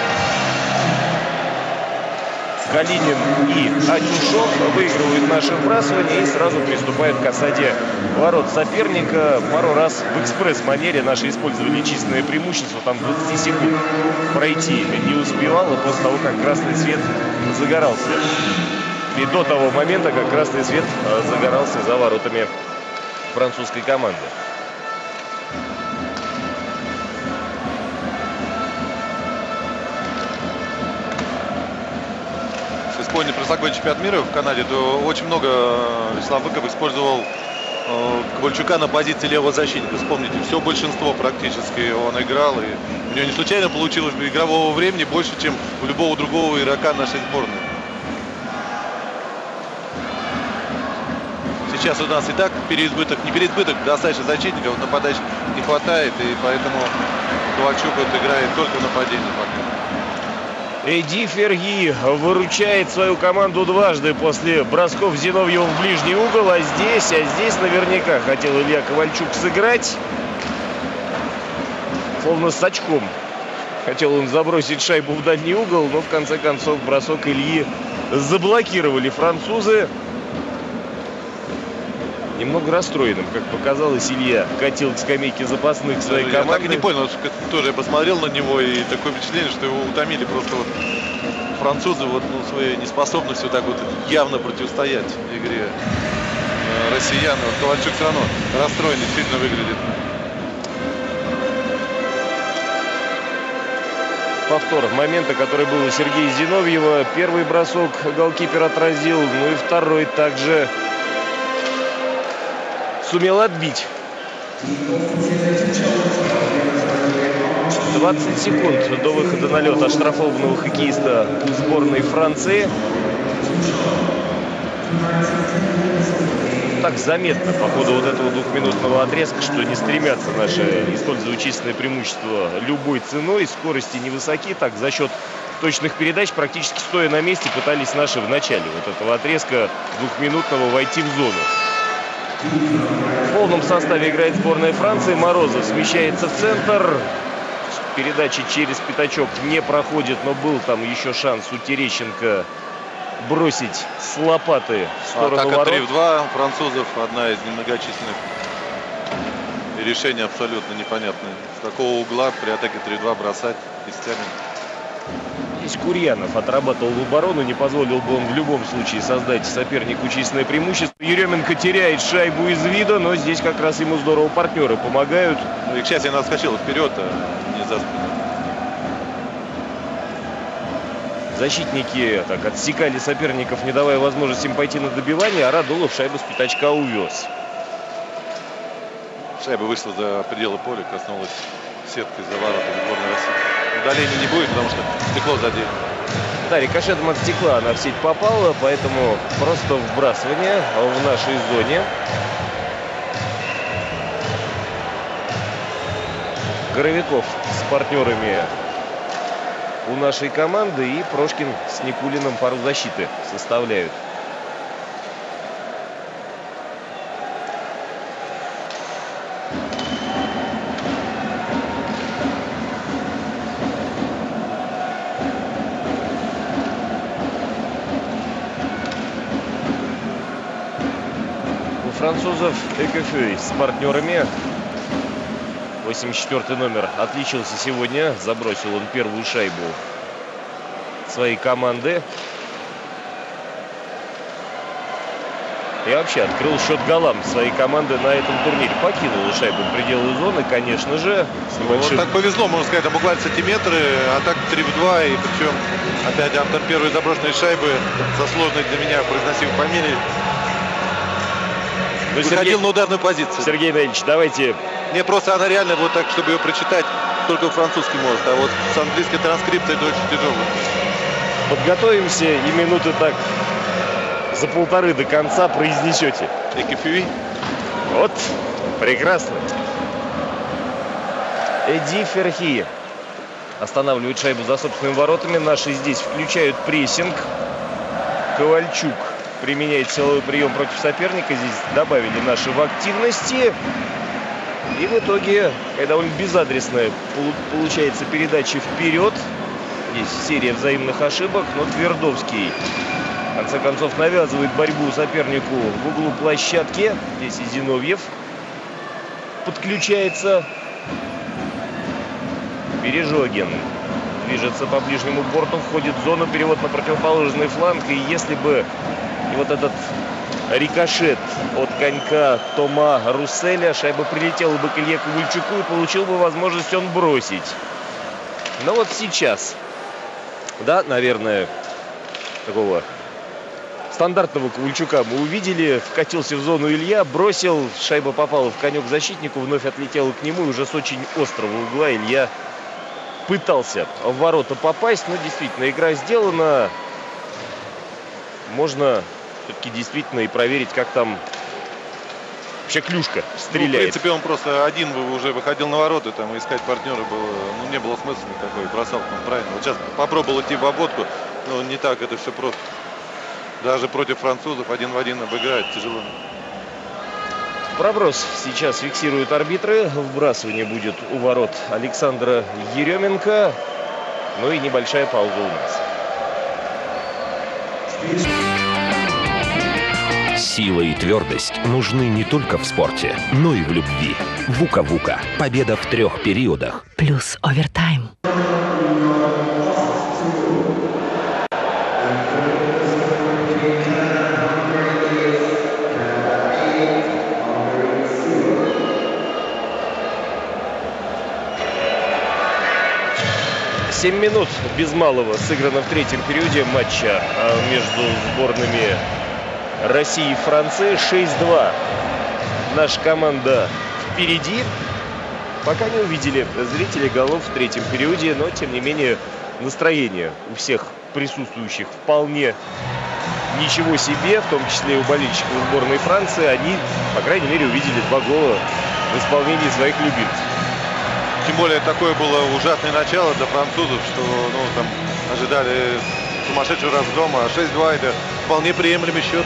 Калинин и Атюшов выигрывают наше вбрасывание и сразу приступают к осаде ворот соперника. Пару раз в экспресс-манере наши использовали численное преимущество. Там 20 секунд пройти не успевало после того, как красный свет загорался. И до того момента, как красный свет загорался за воротами французской команды. Вспомнили прошлогодний чемпионат мира в Канаде, то очень много Вячеслав Быков использовал Ковальчука на позиции левого защитника. Вспомните, все большинство практически он играл. И у него не случайно получилось игрового времени больше, чем у любого другого игрока нашей сборной. Сейчас у нас и так переизбыток, не переизбыток, достаточно защитников, нападающих не хватает. И поэтому Ковальчук играет только в нападении пока. Эдди Ферги выручает свою команду дважды после бросков Зиновьева в ближний угол. А здесь наверняка хотел Илья Ковальчук сыграть. Словно с очком. Хотел он забросить шайбу в дальний угол, но в конце концов бросок Ильи заблокировали французы. Немного расстроенным, как показалось, Илья катил к скамейке запасных своей команды. Я так и не понял, тоже я посмотрел на него, и такое впечатление, что его утомили просто вот французы своей неспособностью так вот явно противостоять игре россиян. Вот Ковальчук все равно расстроен, действительно выглядит. Повтор момента, который был у Сергея Зиновьева. Первый бросок голкипер отразил, ну и второй также сумел отбить. 20 секунд до выхода на лед оштрафованного хоккеиста сборной Франции. так заметно по ходу вот этого двухминутного отрезка, что не стремятся наши использовать численное преимущество любой ценой. Скорости невысоки. Так, за счет точных передач, практически стоя на месте, пытались наши в начале вот этого отрезка двухминутного войти в зону. В полном составе играет сборная Франции. Морозов смещается в центр. Передачи через пятачок не проходит, но был там еще шанс у Терещенко бросить с лопаты в сторону атака ворот. 3-2 французов, одна из немногочисленных. И решение абсолютно непонятное. С такого угла при атаке 3-2 бросать кистями. Здесь Курьянов отрабатывал в оборону, не позволил бы он в любом случае создать сопернику численное преимущество. Еременко теряет шайбу из вида, но здесь как раз ему здорово партнеры помогают. Ну и, к счастью, она отскочила вперед, а не за спину. Защитники так отсекали соперников, не давая возможности им пойти на добивание, а Радулов шайбу с пятачка увез. Шайба вышла за пределы поля, коснулась сеткой за воротами сборной России. Удаления не будет, потому что стекло задели. Да, рикошетом от стекла она в сеть попала, поэтому просто вбрасывание в нашей зоне. Горовиков с партнерами у нашей команды и Прошкин с Никулиным пару защиты составляют. У французов Экефей с партнерами. 84-й номер отличился сегодня. Забросил он первую шайбу своей команды. И вообще открыл счет голам своей команды на этом турнире. Покинул шайбу пределы зоны, конечно же. Вот так повезло, можно сказать, буквально сантиметры. А так 3-2. И причем опять автор первой заброшенной шайбы за сложной для меня произносимой фамилией. Выходил на ударную позицию. Сергей Наильевич, давайте. Не, просто она реально вот так, чтобы ее прочитать, только французский может. А вот с английской транскрипцией это очень тяжело. Подготовимся и минуты так за полторы до конца произнесете. Экефюи. Вот, прекрасно. Эди Ферхи останавливает шайбу за собственными воротами. Наши здесь включают прессинг. Ковальчук применяет силовой прием против соперника. Здесь добавили наши в активности. И в итоге довольно безадресная получается передача вперед. Здесь серия взаимных ошибок, но Твердовский в конце концов навязывает борьбу сопернику в углу площадки. Здесь и Зиновьев подключается. Пережогин движется по ближнему борту, входит в зону, перевод на противоположный фланг. И если бы и вот этот рикошет от конька Тома Русселя, шайба прилетела бы к Илье Ковальчуку и получил бы возможность он бросить. Но вот сейчас, да, наверное, такого стандартного Ковальчука мы увидели. Вкатился в зону Илья, бросил, шайба попала в конек защитнику, вновь отлетела к нему. И уже с очень острого угла Илья пытался в ворота попасть. Но действительно, игра сделана. Можно все-таки действительно и проверить, как там вообще клюшка стреляет. Ну, в принципе, он просто один уже выходил на ворота, там искать партнера было, ну, не было смысла никакой, бросал там правильно. Вот сейчас попробовал идти в обводку, но не так это все просто. Даже против французов один в один обыграть тяжело. Проброс сейчас фиксируют арбитры. Вбрасывание будет у ворот Александра Еременко. Ну и небольшая пауза у нас. Сила и твердость нужны не только в спорте, но и в любви. Вука-Вука. Победа в 3 периодах. Плюс овертайм. Семь минут без малого сыграно в 3-м периоде матча между сборными России и Франции. 6-2. Наша команда впереди. Пока не увидели зрители голов в 3-м периоде, но тем не менее настроение у всех присутствующих вполне ничего себе, в том числе и у болельщиков сборной Франции, они, по крайней мере, увидели 2 гола в исполнении своих любимцев. Тем более такое было ужасное начало для французов, что там ожидали сумасшедшего разгрома. 6-2 это вполне приемлемый счет.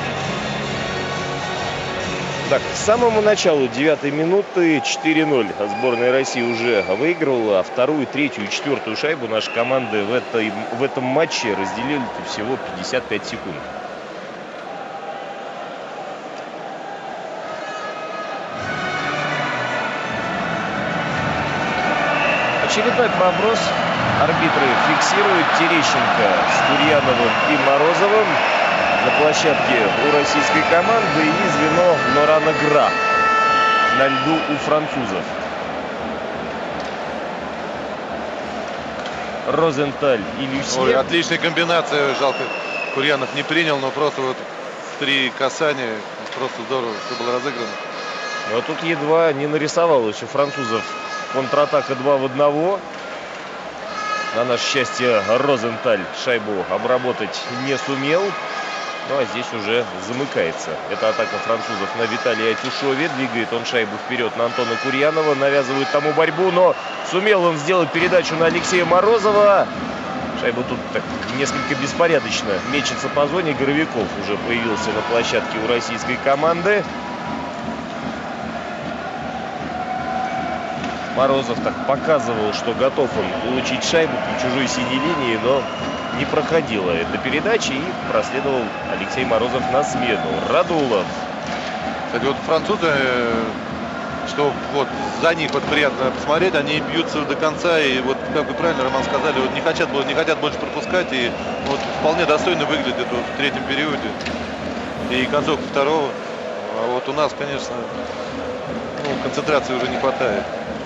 Так, к самому началу 9-й минуты 4-0 сборная России уже выиграла, а вторую, третью и четвертую шайбу наши команды в этом матче разделили всего 55 секунд. Очередной проброс. Арбитры фиксируют. Терещенко с Курьяновым и Морозовым на площадке у российской команды и звено Норана Гра на льду у французов. Розенталь и Люсье. Ой, отличная комбинация. Жалко, Курьянов не принял, но просто вот 3 касания. Просто здорово, все было разыграно. Но тут едва не нарисовалось у французов контратака 2 в 1. На наше счастье, Розенталь шайбу обработать не сумел. Ну а здесь уже замыкается. Это атака французов на Виталия Тюшове. Двигает он шайбу вперед на Антона Курьянова. Навязывает тому борьбу, но сумел он сделать передачу на Алексея Морозова. Шайба тут так несколько беспорядочно мечется по зоне. Горовиков уже появился на площадке у российской команды. Морозов так показывал, что готов он получить шайбу по чужой синей линии, но не проходила эта передача, и проследовал Алексей Морозов на смену. Радулов. Кстати, вот французы, что вот за них вот приятно посмотреть, они бьются до конца, и вот, как вы правильно, Роман, сказали, вот не хотят больше пропускать, и вот вполне достойно выглядит вот в третьем периоде и концовка второго. А вот у нас, конечно, концентрации уже не хватает.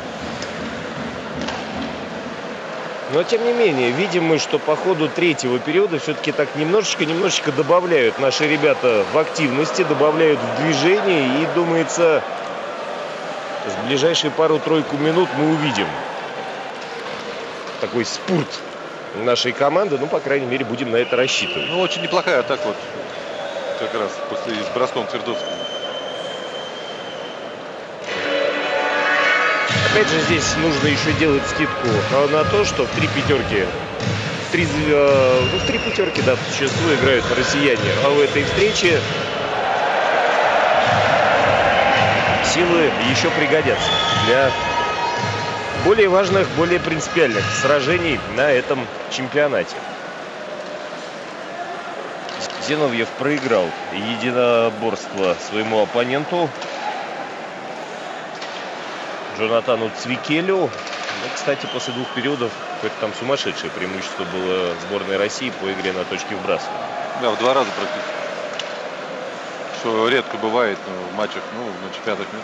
Но, тем не менее, видим мы, что по ходу третьего периода все-таки так немножечко добавляют наши ребята в активности, добавляют в движение. И, думается, в ближайшие пару-тройку минут мы увидим такой спурт нашей команды. Ну, по крайней мере, будем на это рассчитывать. Ну, очень неплохая атака вот как раз после с броском Твердовского. Опять же, здесь нужно еще делать скидку на то, что в три пятерки, да, по существу играют россияне. А в этой встрече силы еще пригодятся для более важных, более принципиальных сражений на этом чемпионате. Зиновьев проиграл единоборство своему оппоненту Джонатану Цвикелю. Ну, кстати, после 2 периодов какое-то там сумасшедшее преимущество было сборной России по игре на точке вбрасывания. Да, в 2 раза практически. Что редко бывает в матчах, на чемпионатах мира.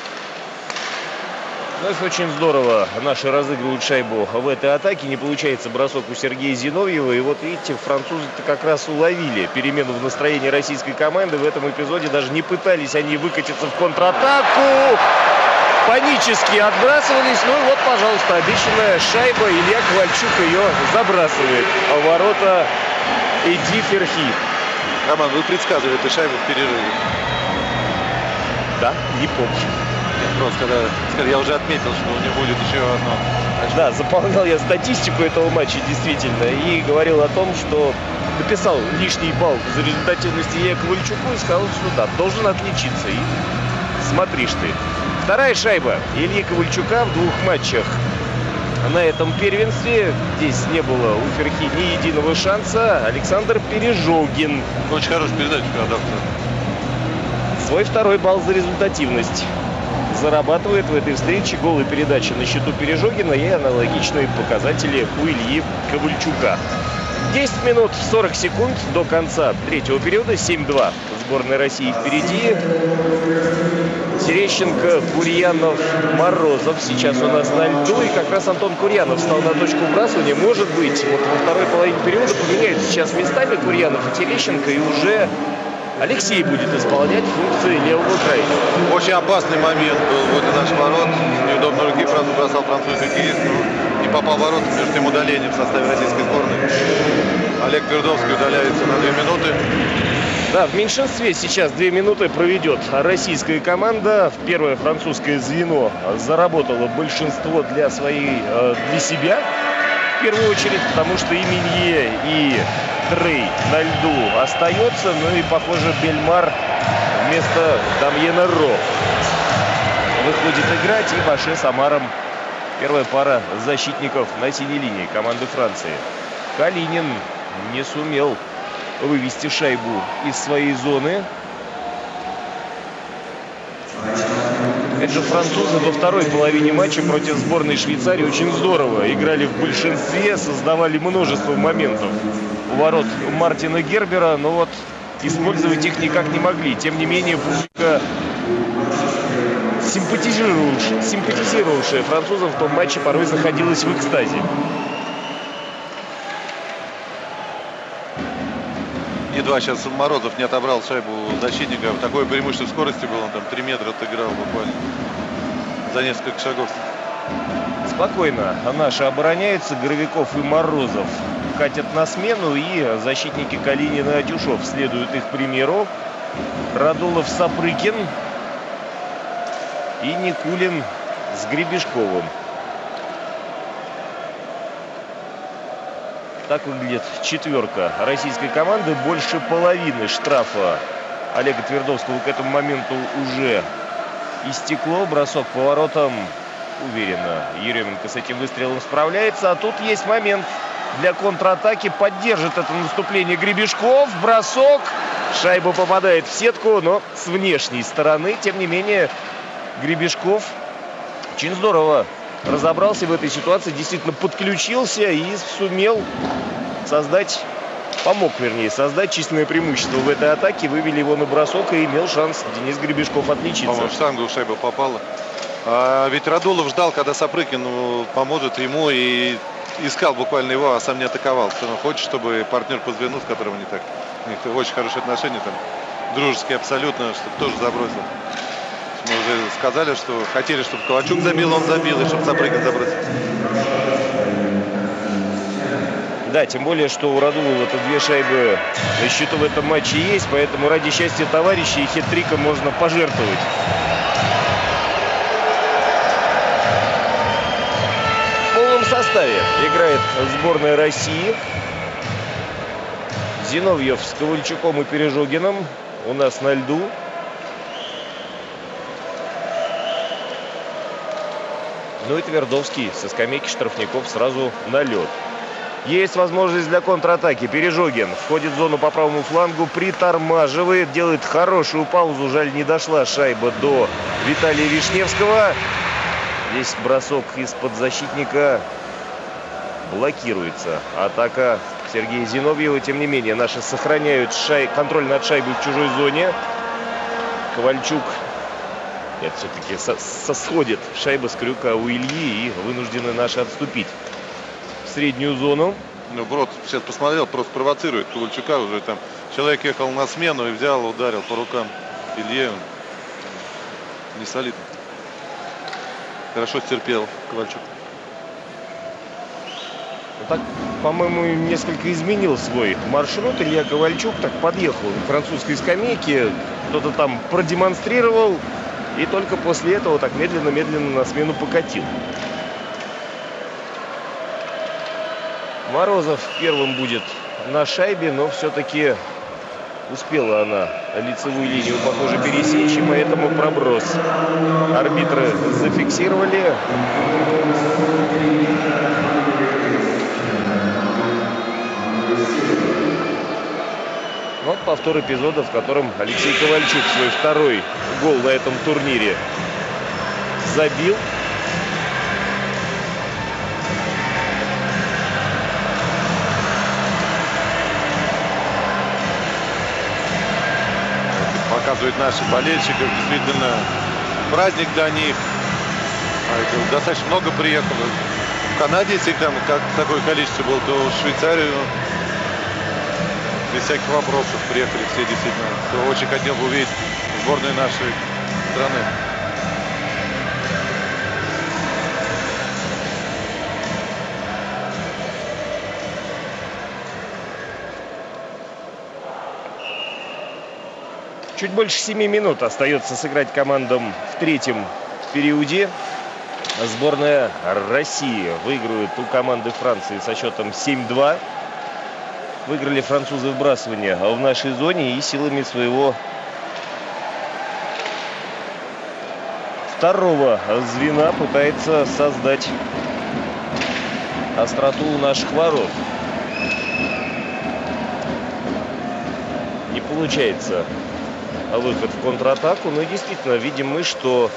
Ну, очень здорово наши разыгрывают шайбу в этой атаке. Не получается бросок у Сергея Зиновьева. И вот видите, французы-то как раз уловили перемену в настроении российской команды. В этом эпизоде даже не пытались они выкатиться в контратаку. Панически отбрасывались. Ну и вот, пожалуйста, обещанная шайба. Илья Ковальчук ее забрасывает в ворота Эди Ферхи. Роман, вы предсказывали эту шайбу в перерыве? Да, не помню. Просто когда я уже отметил, что у него будет еще одно. Да, заполнял я статистику этого матча действительно и говорил о том, что написал лишний балл за результативность Илья Ковальчуку и сказал, что да, должен отличиться. И смотришь ты. Вторая шайба Ильи Ковальчука в 2 матчах на этом первенстве. Здесь не было у Ферхи ни единого шанса. Александр Пережогин. Очень хорошая передача, когда свой 2-й балл за результативность зарабатывает в этой встрече. Гол и передача на счету Пережогина и аналогичные показатели у Ильи Ковальчука. 10 минут 40 секунд до конца третьего периода. 7-2. Сборная России впереди. Терещенко, Курьянов, Морозов сейчас у нас на льду. И как раз Антон Курьянов встал на точку вбрасывания. Может быть, вот во второй половине периода поменяются сейчас местами Курьянов и Терещенко. И уже Алексей будет исполнять функции левого крайнего. Очень опасный момент был возле наших ворот. Неудобной руки бросал французский хоккеист. Не попал в ворота между тем удалением в составе российской сборной. Олег Твердовский удаляется на 2 минуты. Да, в меньшинстве сейчас 2 минуты проведет российская команда. Первое французское звено заработало большинство для себя. В первую очередь, потому что и Минье, и Трей на льду остается. Ну и, похоже, Бельмар вместо Дамьена Ро выходит играть. И Баше с Амаром первая пара защитников на синей линии команды Франции. Калинин не сумел вывести шайбу из своей зоны. Опять же, французы во второй половине матча против сборной Швейцарии очень здорово играли в большинстве, создавали множество моментов у ворот Мартина Гербера, но вот использовать их никак не могли. Тем не менее, публика, симпатизировавшая французам в том матче, порой заходилась в экстазе. Едва сейчас Морозов не отобрал шайбу защитника. Такое преимущество в скорости было. Он там 3 метра отыграл буквально за несколько шагов. Спокойно наши обороняются. Горовиков и Морозов катят на смену. И защитники Калинин и Атюшов следуют их примеру. Радулов, Сапрыкин и Никулин с Гребешковым. Так выглядит четверка российской команды. Больше половины штрафа Олега Твердовского к этому моменту уже истекло. Бросок по воротам. Уверенно Еременко с этим выстрелом справляется. А тут есть момент для контратаки. Поддержит это наступление Гребешков. Бросок. Шайба попадает в сетку, но с внешней стороны. Тем не менее, Гребешков очень здорово разобрался в этой ситуации, действительно подключился и сумел помог создать численное преимущество в этой атаке. Вывели его на бросок, и имел шанс Денис Гребешков отличиться. По-моему, в штангу шайба попала. Ведь Радулов ждал, когда Сапрыкин поможет ему, и искал буквально его, а сам не атаковал. Он хочет, чтобы партнер по звену, с которым у них очень хорошие отношения, там, дружеские абсолютно, чтобы тоже забросил. Мы уже сказали, что хотели, чтобы Ковальчук забил, он забил, и чтобы Сапрыкин забросил. Да, тем более, что у Радулова-то 2 шайбы на счету в этом матче есть, поэтому ради счастья товарищей хет-триком можно пожертвовать. В полном составе играет сборная России. Зиновьев с Ковальчуком и Пережогиным у нас на льду. Ну и Твердовский со скамейки штрафников сразу на лед. Есть возможность для контратаки. Пережогин входит в зону по правому флангу, притормаживает, делает хорошую паузу. Жаль, не дошла шайба до Виталия Вишневского. Здесь бросок из-под защитника блокируется. Атака Сергея Зиновьева. Тем не менее, наши сохраняют контроль над шайбой в чужой зоне. Ковальчук. Нет, все-таки сосходит шайба с крюка у Ильи, и вынуждены наши отступить в среднюю зону. Ну, Брод сейчас посмотрел, просто провоцирует Ковальчука уже там. Человек ехал на смену и взял, ударил по рукам Илье. Не солидно. Хорошо терпел Ковальчук. Так, по-моему, несколько изменил свой маршрут. Илья Ковальчук так подъехал к французской скамейке. Кто-то там продемонстрировал. И только после этого так медленно-медленно на смену покатил. Морозов первым будет на шайбе, но все-таки успела она лицевую линию, похоже, пересечь, и поэтому проброс. Арбитры зафиксировали. Вот повтор эпизода, в котором Алексей Ковальчук свой второй гол на этом турнире забил. Показывает наших болельщиков. Действительно, праздник для них. Достаточно много приехало. В Канаде, если там как такое количество было, то в Швейцарию без всяких вопросов приехали все действительно. Кто очень хотел бы увидеть сборную нашей страны. Чуть больше 7 минут остается сыграть командам в третьем периоде. Сборная России выигрывает у команды Франции со счетом 7-2. Выиграли французы вбрасывание в нашей зоне и силами своего второго звена пытается создать остроту у наших ворот. Не получается выход в контратаку. Но действительно видим мы, что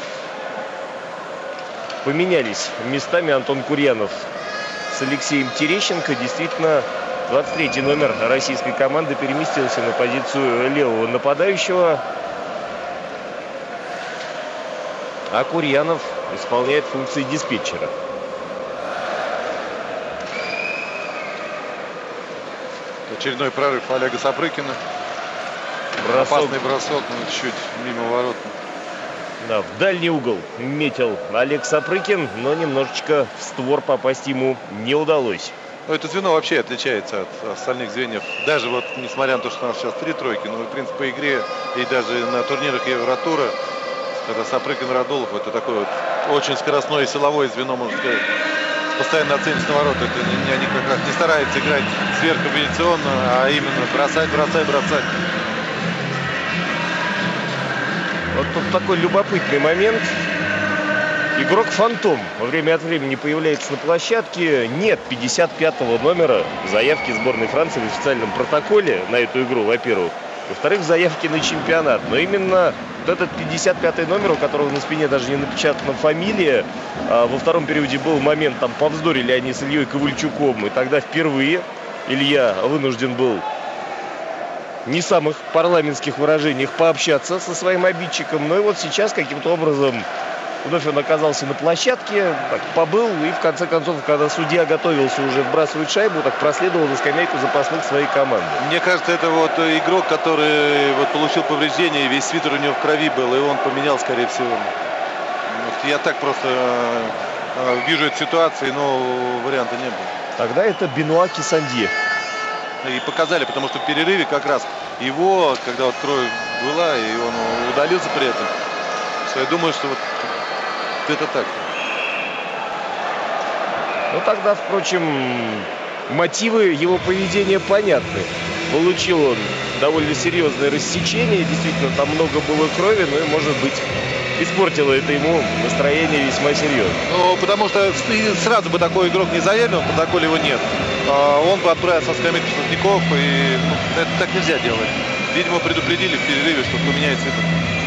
поменялись местами Антон Курьянов с Алексеем Терещенко. Действительно, 23-й номер российской команды переместился на позицию левого нападающего. А Курьянов исполняет функции диспетчера. Очередной прорыв Олега Сапрыкина. Опасный бросок, но чуть мимо ворот. Да, в дальний угол метил Олег Сапрыкин, но немножечко в створ попасть ему не удалось. Ну, это звено вообще отличается от остальных звеньев. Даже вот, несмотря на то, что у нас сейчас 3 тройки, но, в принципе, по игре и даже на турнирах Евротура, когда Сапрыкин, Радулов, это такое вот очень скоростное и силовое звено, можно сказать, постоянно оценивается на ворота. Это они как раз не стараются играть сверхкомбинационно, а именно бросать. Вот тут такой любопытный момент. Игрок Фантом время от времени появляется на площадке. Нет 55-го номера заявки сборной Франции в официальном протоколе на эту игру, во-первых. Во-вторых, заявки на чемпионат. Но именно вот этот 55-й номер, у которого на спине даже не напечатана фамилия. Во втором периоде был момент, там повздорили они с Ильей Ковальчуком. И тогда впервые Илья вынужден был не в самых парламентских выражениях пообщаться со своим обидчиком. Но и вот сейчас каким-то образом вновь он оказался на площадке, так, побыл, и в конце концов, когда судья готовился уже вбрасывать шайбу, так проследовал на скамейку запасных своей команды. Мне кажется, это вот игрок, который вот получил повреждение, весь свитер у него в крови был, и он поменял, скорее всего. Вот я так просто вижу эту ситуацию, но варианта не было. Тогда это Бенуа Кисандье. И показали, потому что в перерыве как раз его, когда вот кровь была, и он удалился при этом, что я думаю, что вот это так. Ну тогда, впрочем, мотивы его поведения понятны. Получил он довольно серьезное рассечение, действительно там много было крови, но и, может быть, испортило это ему настроение весьма серьезно. Ну, потому что сразу бы такой игрок не заявлен, в протоколе его нет. Он бы отправился на скамейку штрафников, и это так нельзя делать. Видимо, предупредили в перерыве, что поменяет цвет.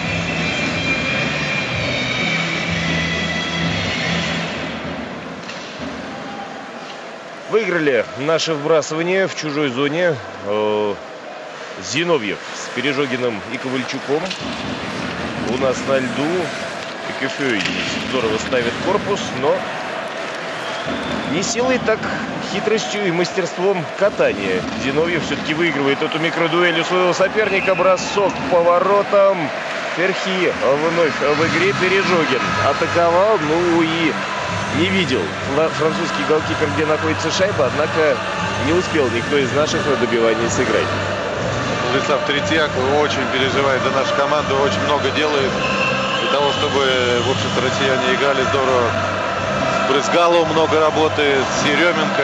Выиграли наше вбрасывание в чужой зоне. Зиновьев с Пережогиным и Ковальчуком. У нас на льду Экефей здорово ставит корпус, но не силой, так хитростью и мастерством катания. Зиновьев все-таки выигрывает эту микродуэль у своего соперника. Бросок по воротам. Ферхи вновь в игре. Пережогин атаковал, ну и не видел французский голкипер, где находится шайба, однако не успел никто из наших на добивании сыграть. Владислав Третьяк очень переживает за нашу команду, очень много делает для того, чтобы, в общем-то, россияне играли здорово. Брызгалов много работает, Еременко.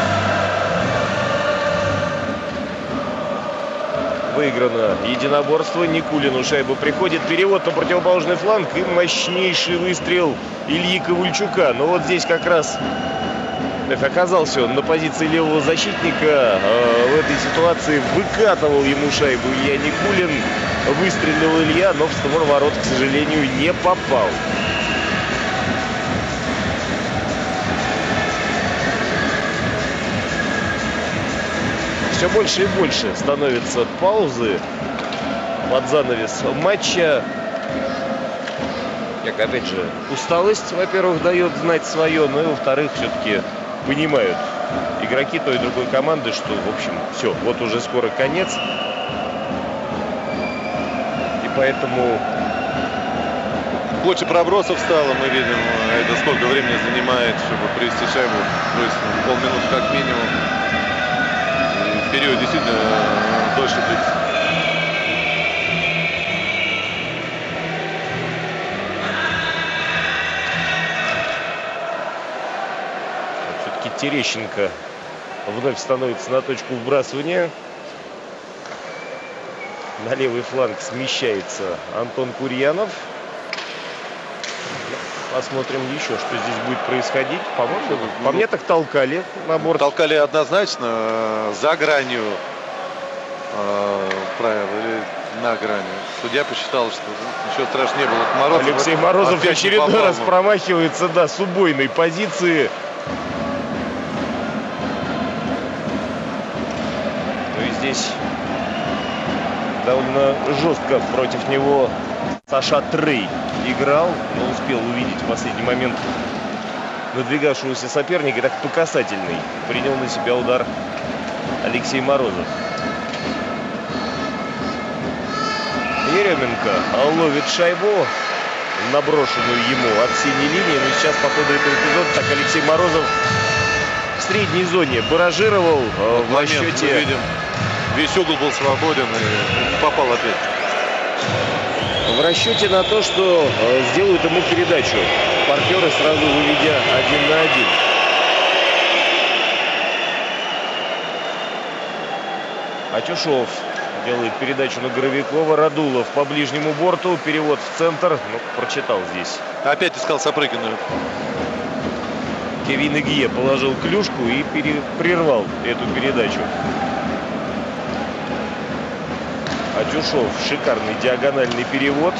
Выиграно единоборство. Никулину шайба приходит. Перевод на противоположный фланг и мощнейший выстрел Ильи Ковальчука. Но вот здесь как раз оказался он на позиции левого защитника. В этой ситуации выкатывал ему шайбу Илья Никулин. Выстрелил Илья, но в створ ворот, к сожалению, не попал. Все больше и больше становится паузы под занавес матча. Как, опять же, усталость, во-первых, дает знать свое, но и, во-вторых, все-таки понимают игроки той и другой команды, что, в общем, все, вот уже скоро конец. И поэтому больше пробросов стало, мы видим, это сколько времени занимает, чтобы привести шайбу, то есть полминуты как минимум. Период действительно дольше длится. все-таки Терещенко вновь становится на точку вбрасывания. На левый фланг смещается Антон Курьянов. Посмотрим еще, что здесь будет происходить. По-моему, по мне так толкали на борт. Толкали однозначно за гранью правил или на грани. Судья посчитал, что ничего страшного не было. Алексей Морозов в очередной раз промахивается, да, с убойной позиции. Ну и здесь довольно жестко против него Саша Трей играл, но успел увидеть в последний момент надвигавшегося соперника. Так по касательной принял на себя удар Алексей Морозов. Еременко ловит шайбу, наброшенную ему от синей линии. Но сейчас по ходу этого эпизода так Алексей Морозов в средней зоне баражировал. В расчете... Весь угол был свободен и попал опять. В расчете на то, что сделают ему передачу. Партнеры сразу выведя 1 на 1. Атюшов делает передачу на Горовикова. Радулов по ближнему борту. Перевод в центр. Ну, прочитал здесь. Опять искал Сапрыгину. Кевин Игье положил клюшку и прервал эту передачу. Атюшов. Шикарный диагональный перевод.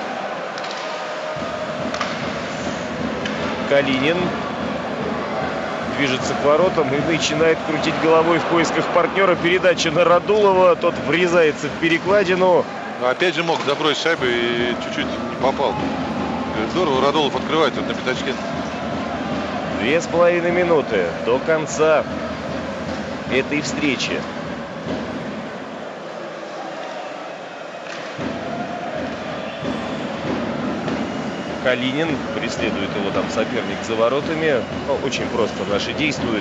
Калинин движется к воротам и начинает крутить головой в поисках партнера. Передача на Радулова. Тот врезается в перекладину. Но опять же мог забросить шайбу и чуть-чуть не попал. Здорово Радулов открывает тут на пятачке. 2,5 минуты до конца этой встречи. Калинин, преследует его там соперник за воротами. Но очень просто наши действуют.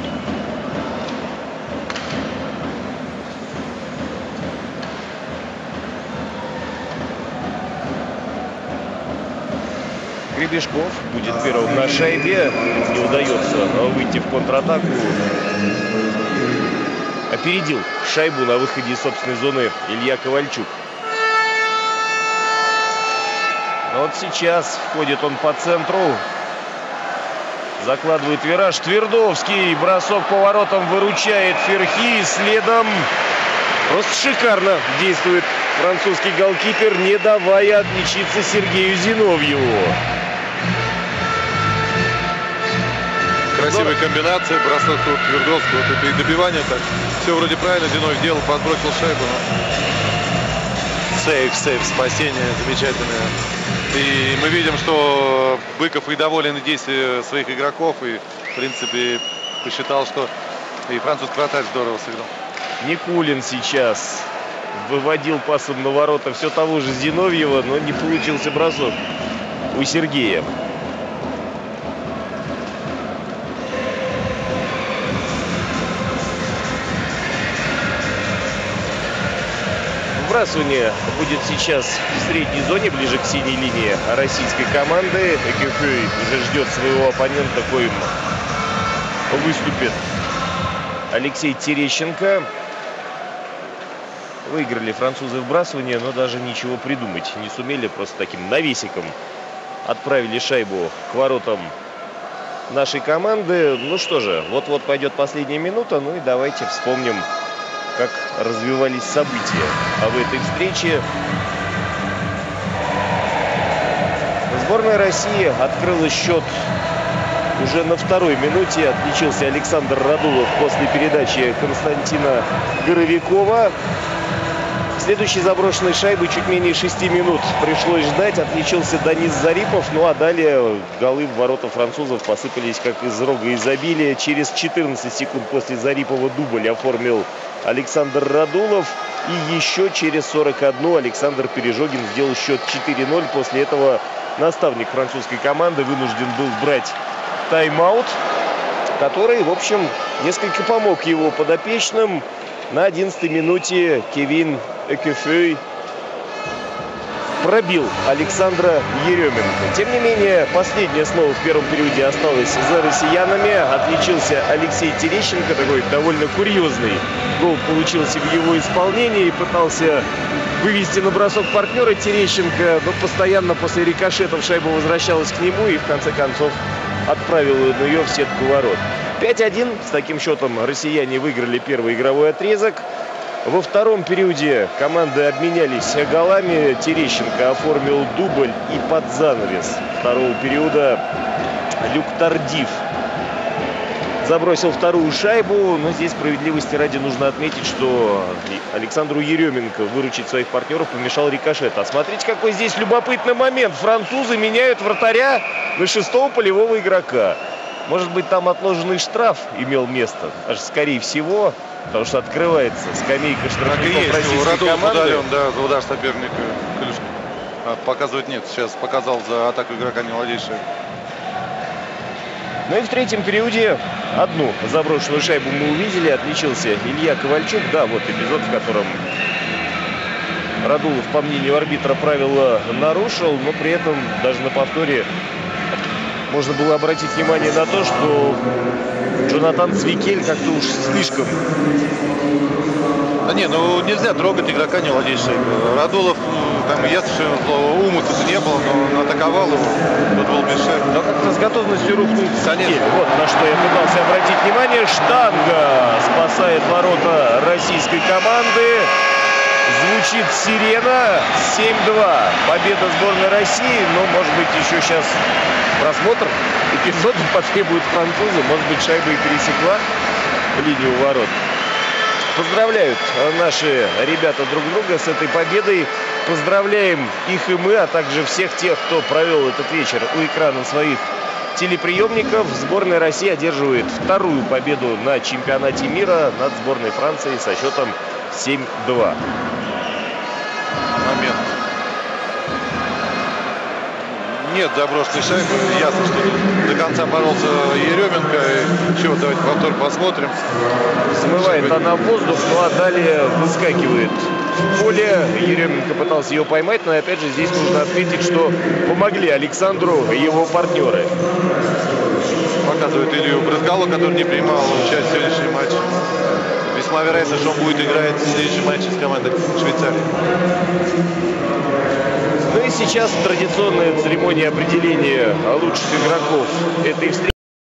Гребешков будет первым на шайбе. Не удается выйти в контратаку. Опередил шайбу на выходе из собственной зоны Илья Ковальчук. Вот сейчас входит он по центру. Закладывает вираж. Твердовский. Бросок по воротам выручает Ферхи. Следом просто шикарно действует французский голкипер, не давая отличиться Сергею Зиновьеву. Красивая комбинация. Бросок тут Твердовского. Вот это и добивание так. Все вроде правильно Зиновьев делал. Подбросил шайбу. Сейв, спасение замечательное. И мы видим, что Быков и доволен действиями своих игроков. И, в принципе, посчитал, что и французский вратарь здорово сыграл. Никулин сейчас выводил пасом на ворота все того же Зиновьева, но не получился бросок у Сергея. Вбрасывание будет сейчас в средней зоне, ближе к синей линии российской команды. Экюфей уже ждет своего оппонента, коим выступит Алексей Терещенко. Выиграли французы вбрасывание, но даже ничего придумать не сумели. Просто таким навесиком отправили шайбу к воротам нашей команды. Ну что же, вот-вот пойдет последняя минута. Ну и давайте вспомним, как развивались события в этой встрече. Сборная России открыла счет уже на второй минуте. Отличился Александр Радулов после передачи Константина Горовикова. Следующей заброшенной шайбы чуть менее 6 минут пришлось ждать. Отличился Данис Зарипов. Ну а далее голы в ворота французов посыпались как из рога изобилия. Через 14 секунд после Зарипова дубль оформил Александр Радулов. И еще через 41 Александр Пережогин сделал счет 4-0. После этого наставник французской команды вынужден был брать тайм-аут, который, в общем, несколько помог его подопечным. На 11-й минуте Кевин Экюфей пробил Александра Еременко. Тем не менее, последнее слово в первом периоде осталось за россиянами. Отличился Алексей Терещенко. Такой довольно курьезный гол получился в его исполнении. Пытался вывести на бросок партнера Терещенко, но постоянно после рикошетов шайба возвращалась к нему и в конце концов отправил ее в сетку ворот. 5-1. С таким счетом россияне выиграли первый игровой отрезок. Во втором периоде команды обменялись голами. Терещенко оформил дубль, и под занавес второго периода Люк Тардив забросил вторую шайбу. Но здесь справедливости ради нужно отметить, что Александру Еременко выручить своих партнеров помешал рикошет. А смотрите, какой здесь любопытный момент. Французы меняют вратаря на 6-го полевого игрока. Может быть, там отложенный штраф имел место. Аж скорее всего, потому что открывается скамейка штрафников российской команды. Ударен, да, за удар соперника. Показывать нет. Сейчас показал за атаку игрока, не владеющего. Ну и в третьем периоде одну заброшенную шайбу мы увидели. Отличился Илья Ковальчук. Да, вот эпизод, в котором Радулов, по мнению арбитра, правила нарушил. Но при этом даже на повторе можно было обратить внимание на то, что Джонатан Цвикель как-то уж слишком... Да не, ну нельзя трогать игрока, не владеющего. Радулов, там ясно, что умысла не было, но атаковал его. Тот был без шайбы. Но как-то с готовностью рухнул Цвикель. Вот на что я пытался обратить внимание. Штанга спасает ворота российской команды. Звучит сирена. 7-2. Победа сборной России. Но, может быть, еще сейчас просмотр эпизода потребует французы. Может быть, шайба и пересекла линию ворот. Поздравляют наши ребята друг друга с этой победой. Поздравляем их и мы, а также всех тех, кто провел этот вечер у экрана своих телеприемников. Сборная России одерживает вторую победу на чемпионате мира над сборной Франции со счетом 7-2. Момент. Нет заброшенной шайбы. Ясно, что до конца боролся Еременко. Еще давайте повтор посмотрим. Смывает она в воздух, ну а далее выскакивает в поле. Еременко пытался ее поймать, но опять же здесь нужно отметить, что помогли Александру его партнеры. Показывает Илью Брызгалу, который не принимал участие в сегодняшнем матче. Весьма вероятно, что он будет играть в следующем матче с командой Швейцарии. Ну и сейчас традиционная церемония определения лучших игроков этой встречи.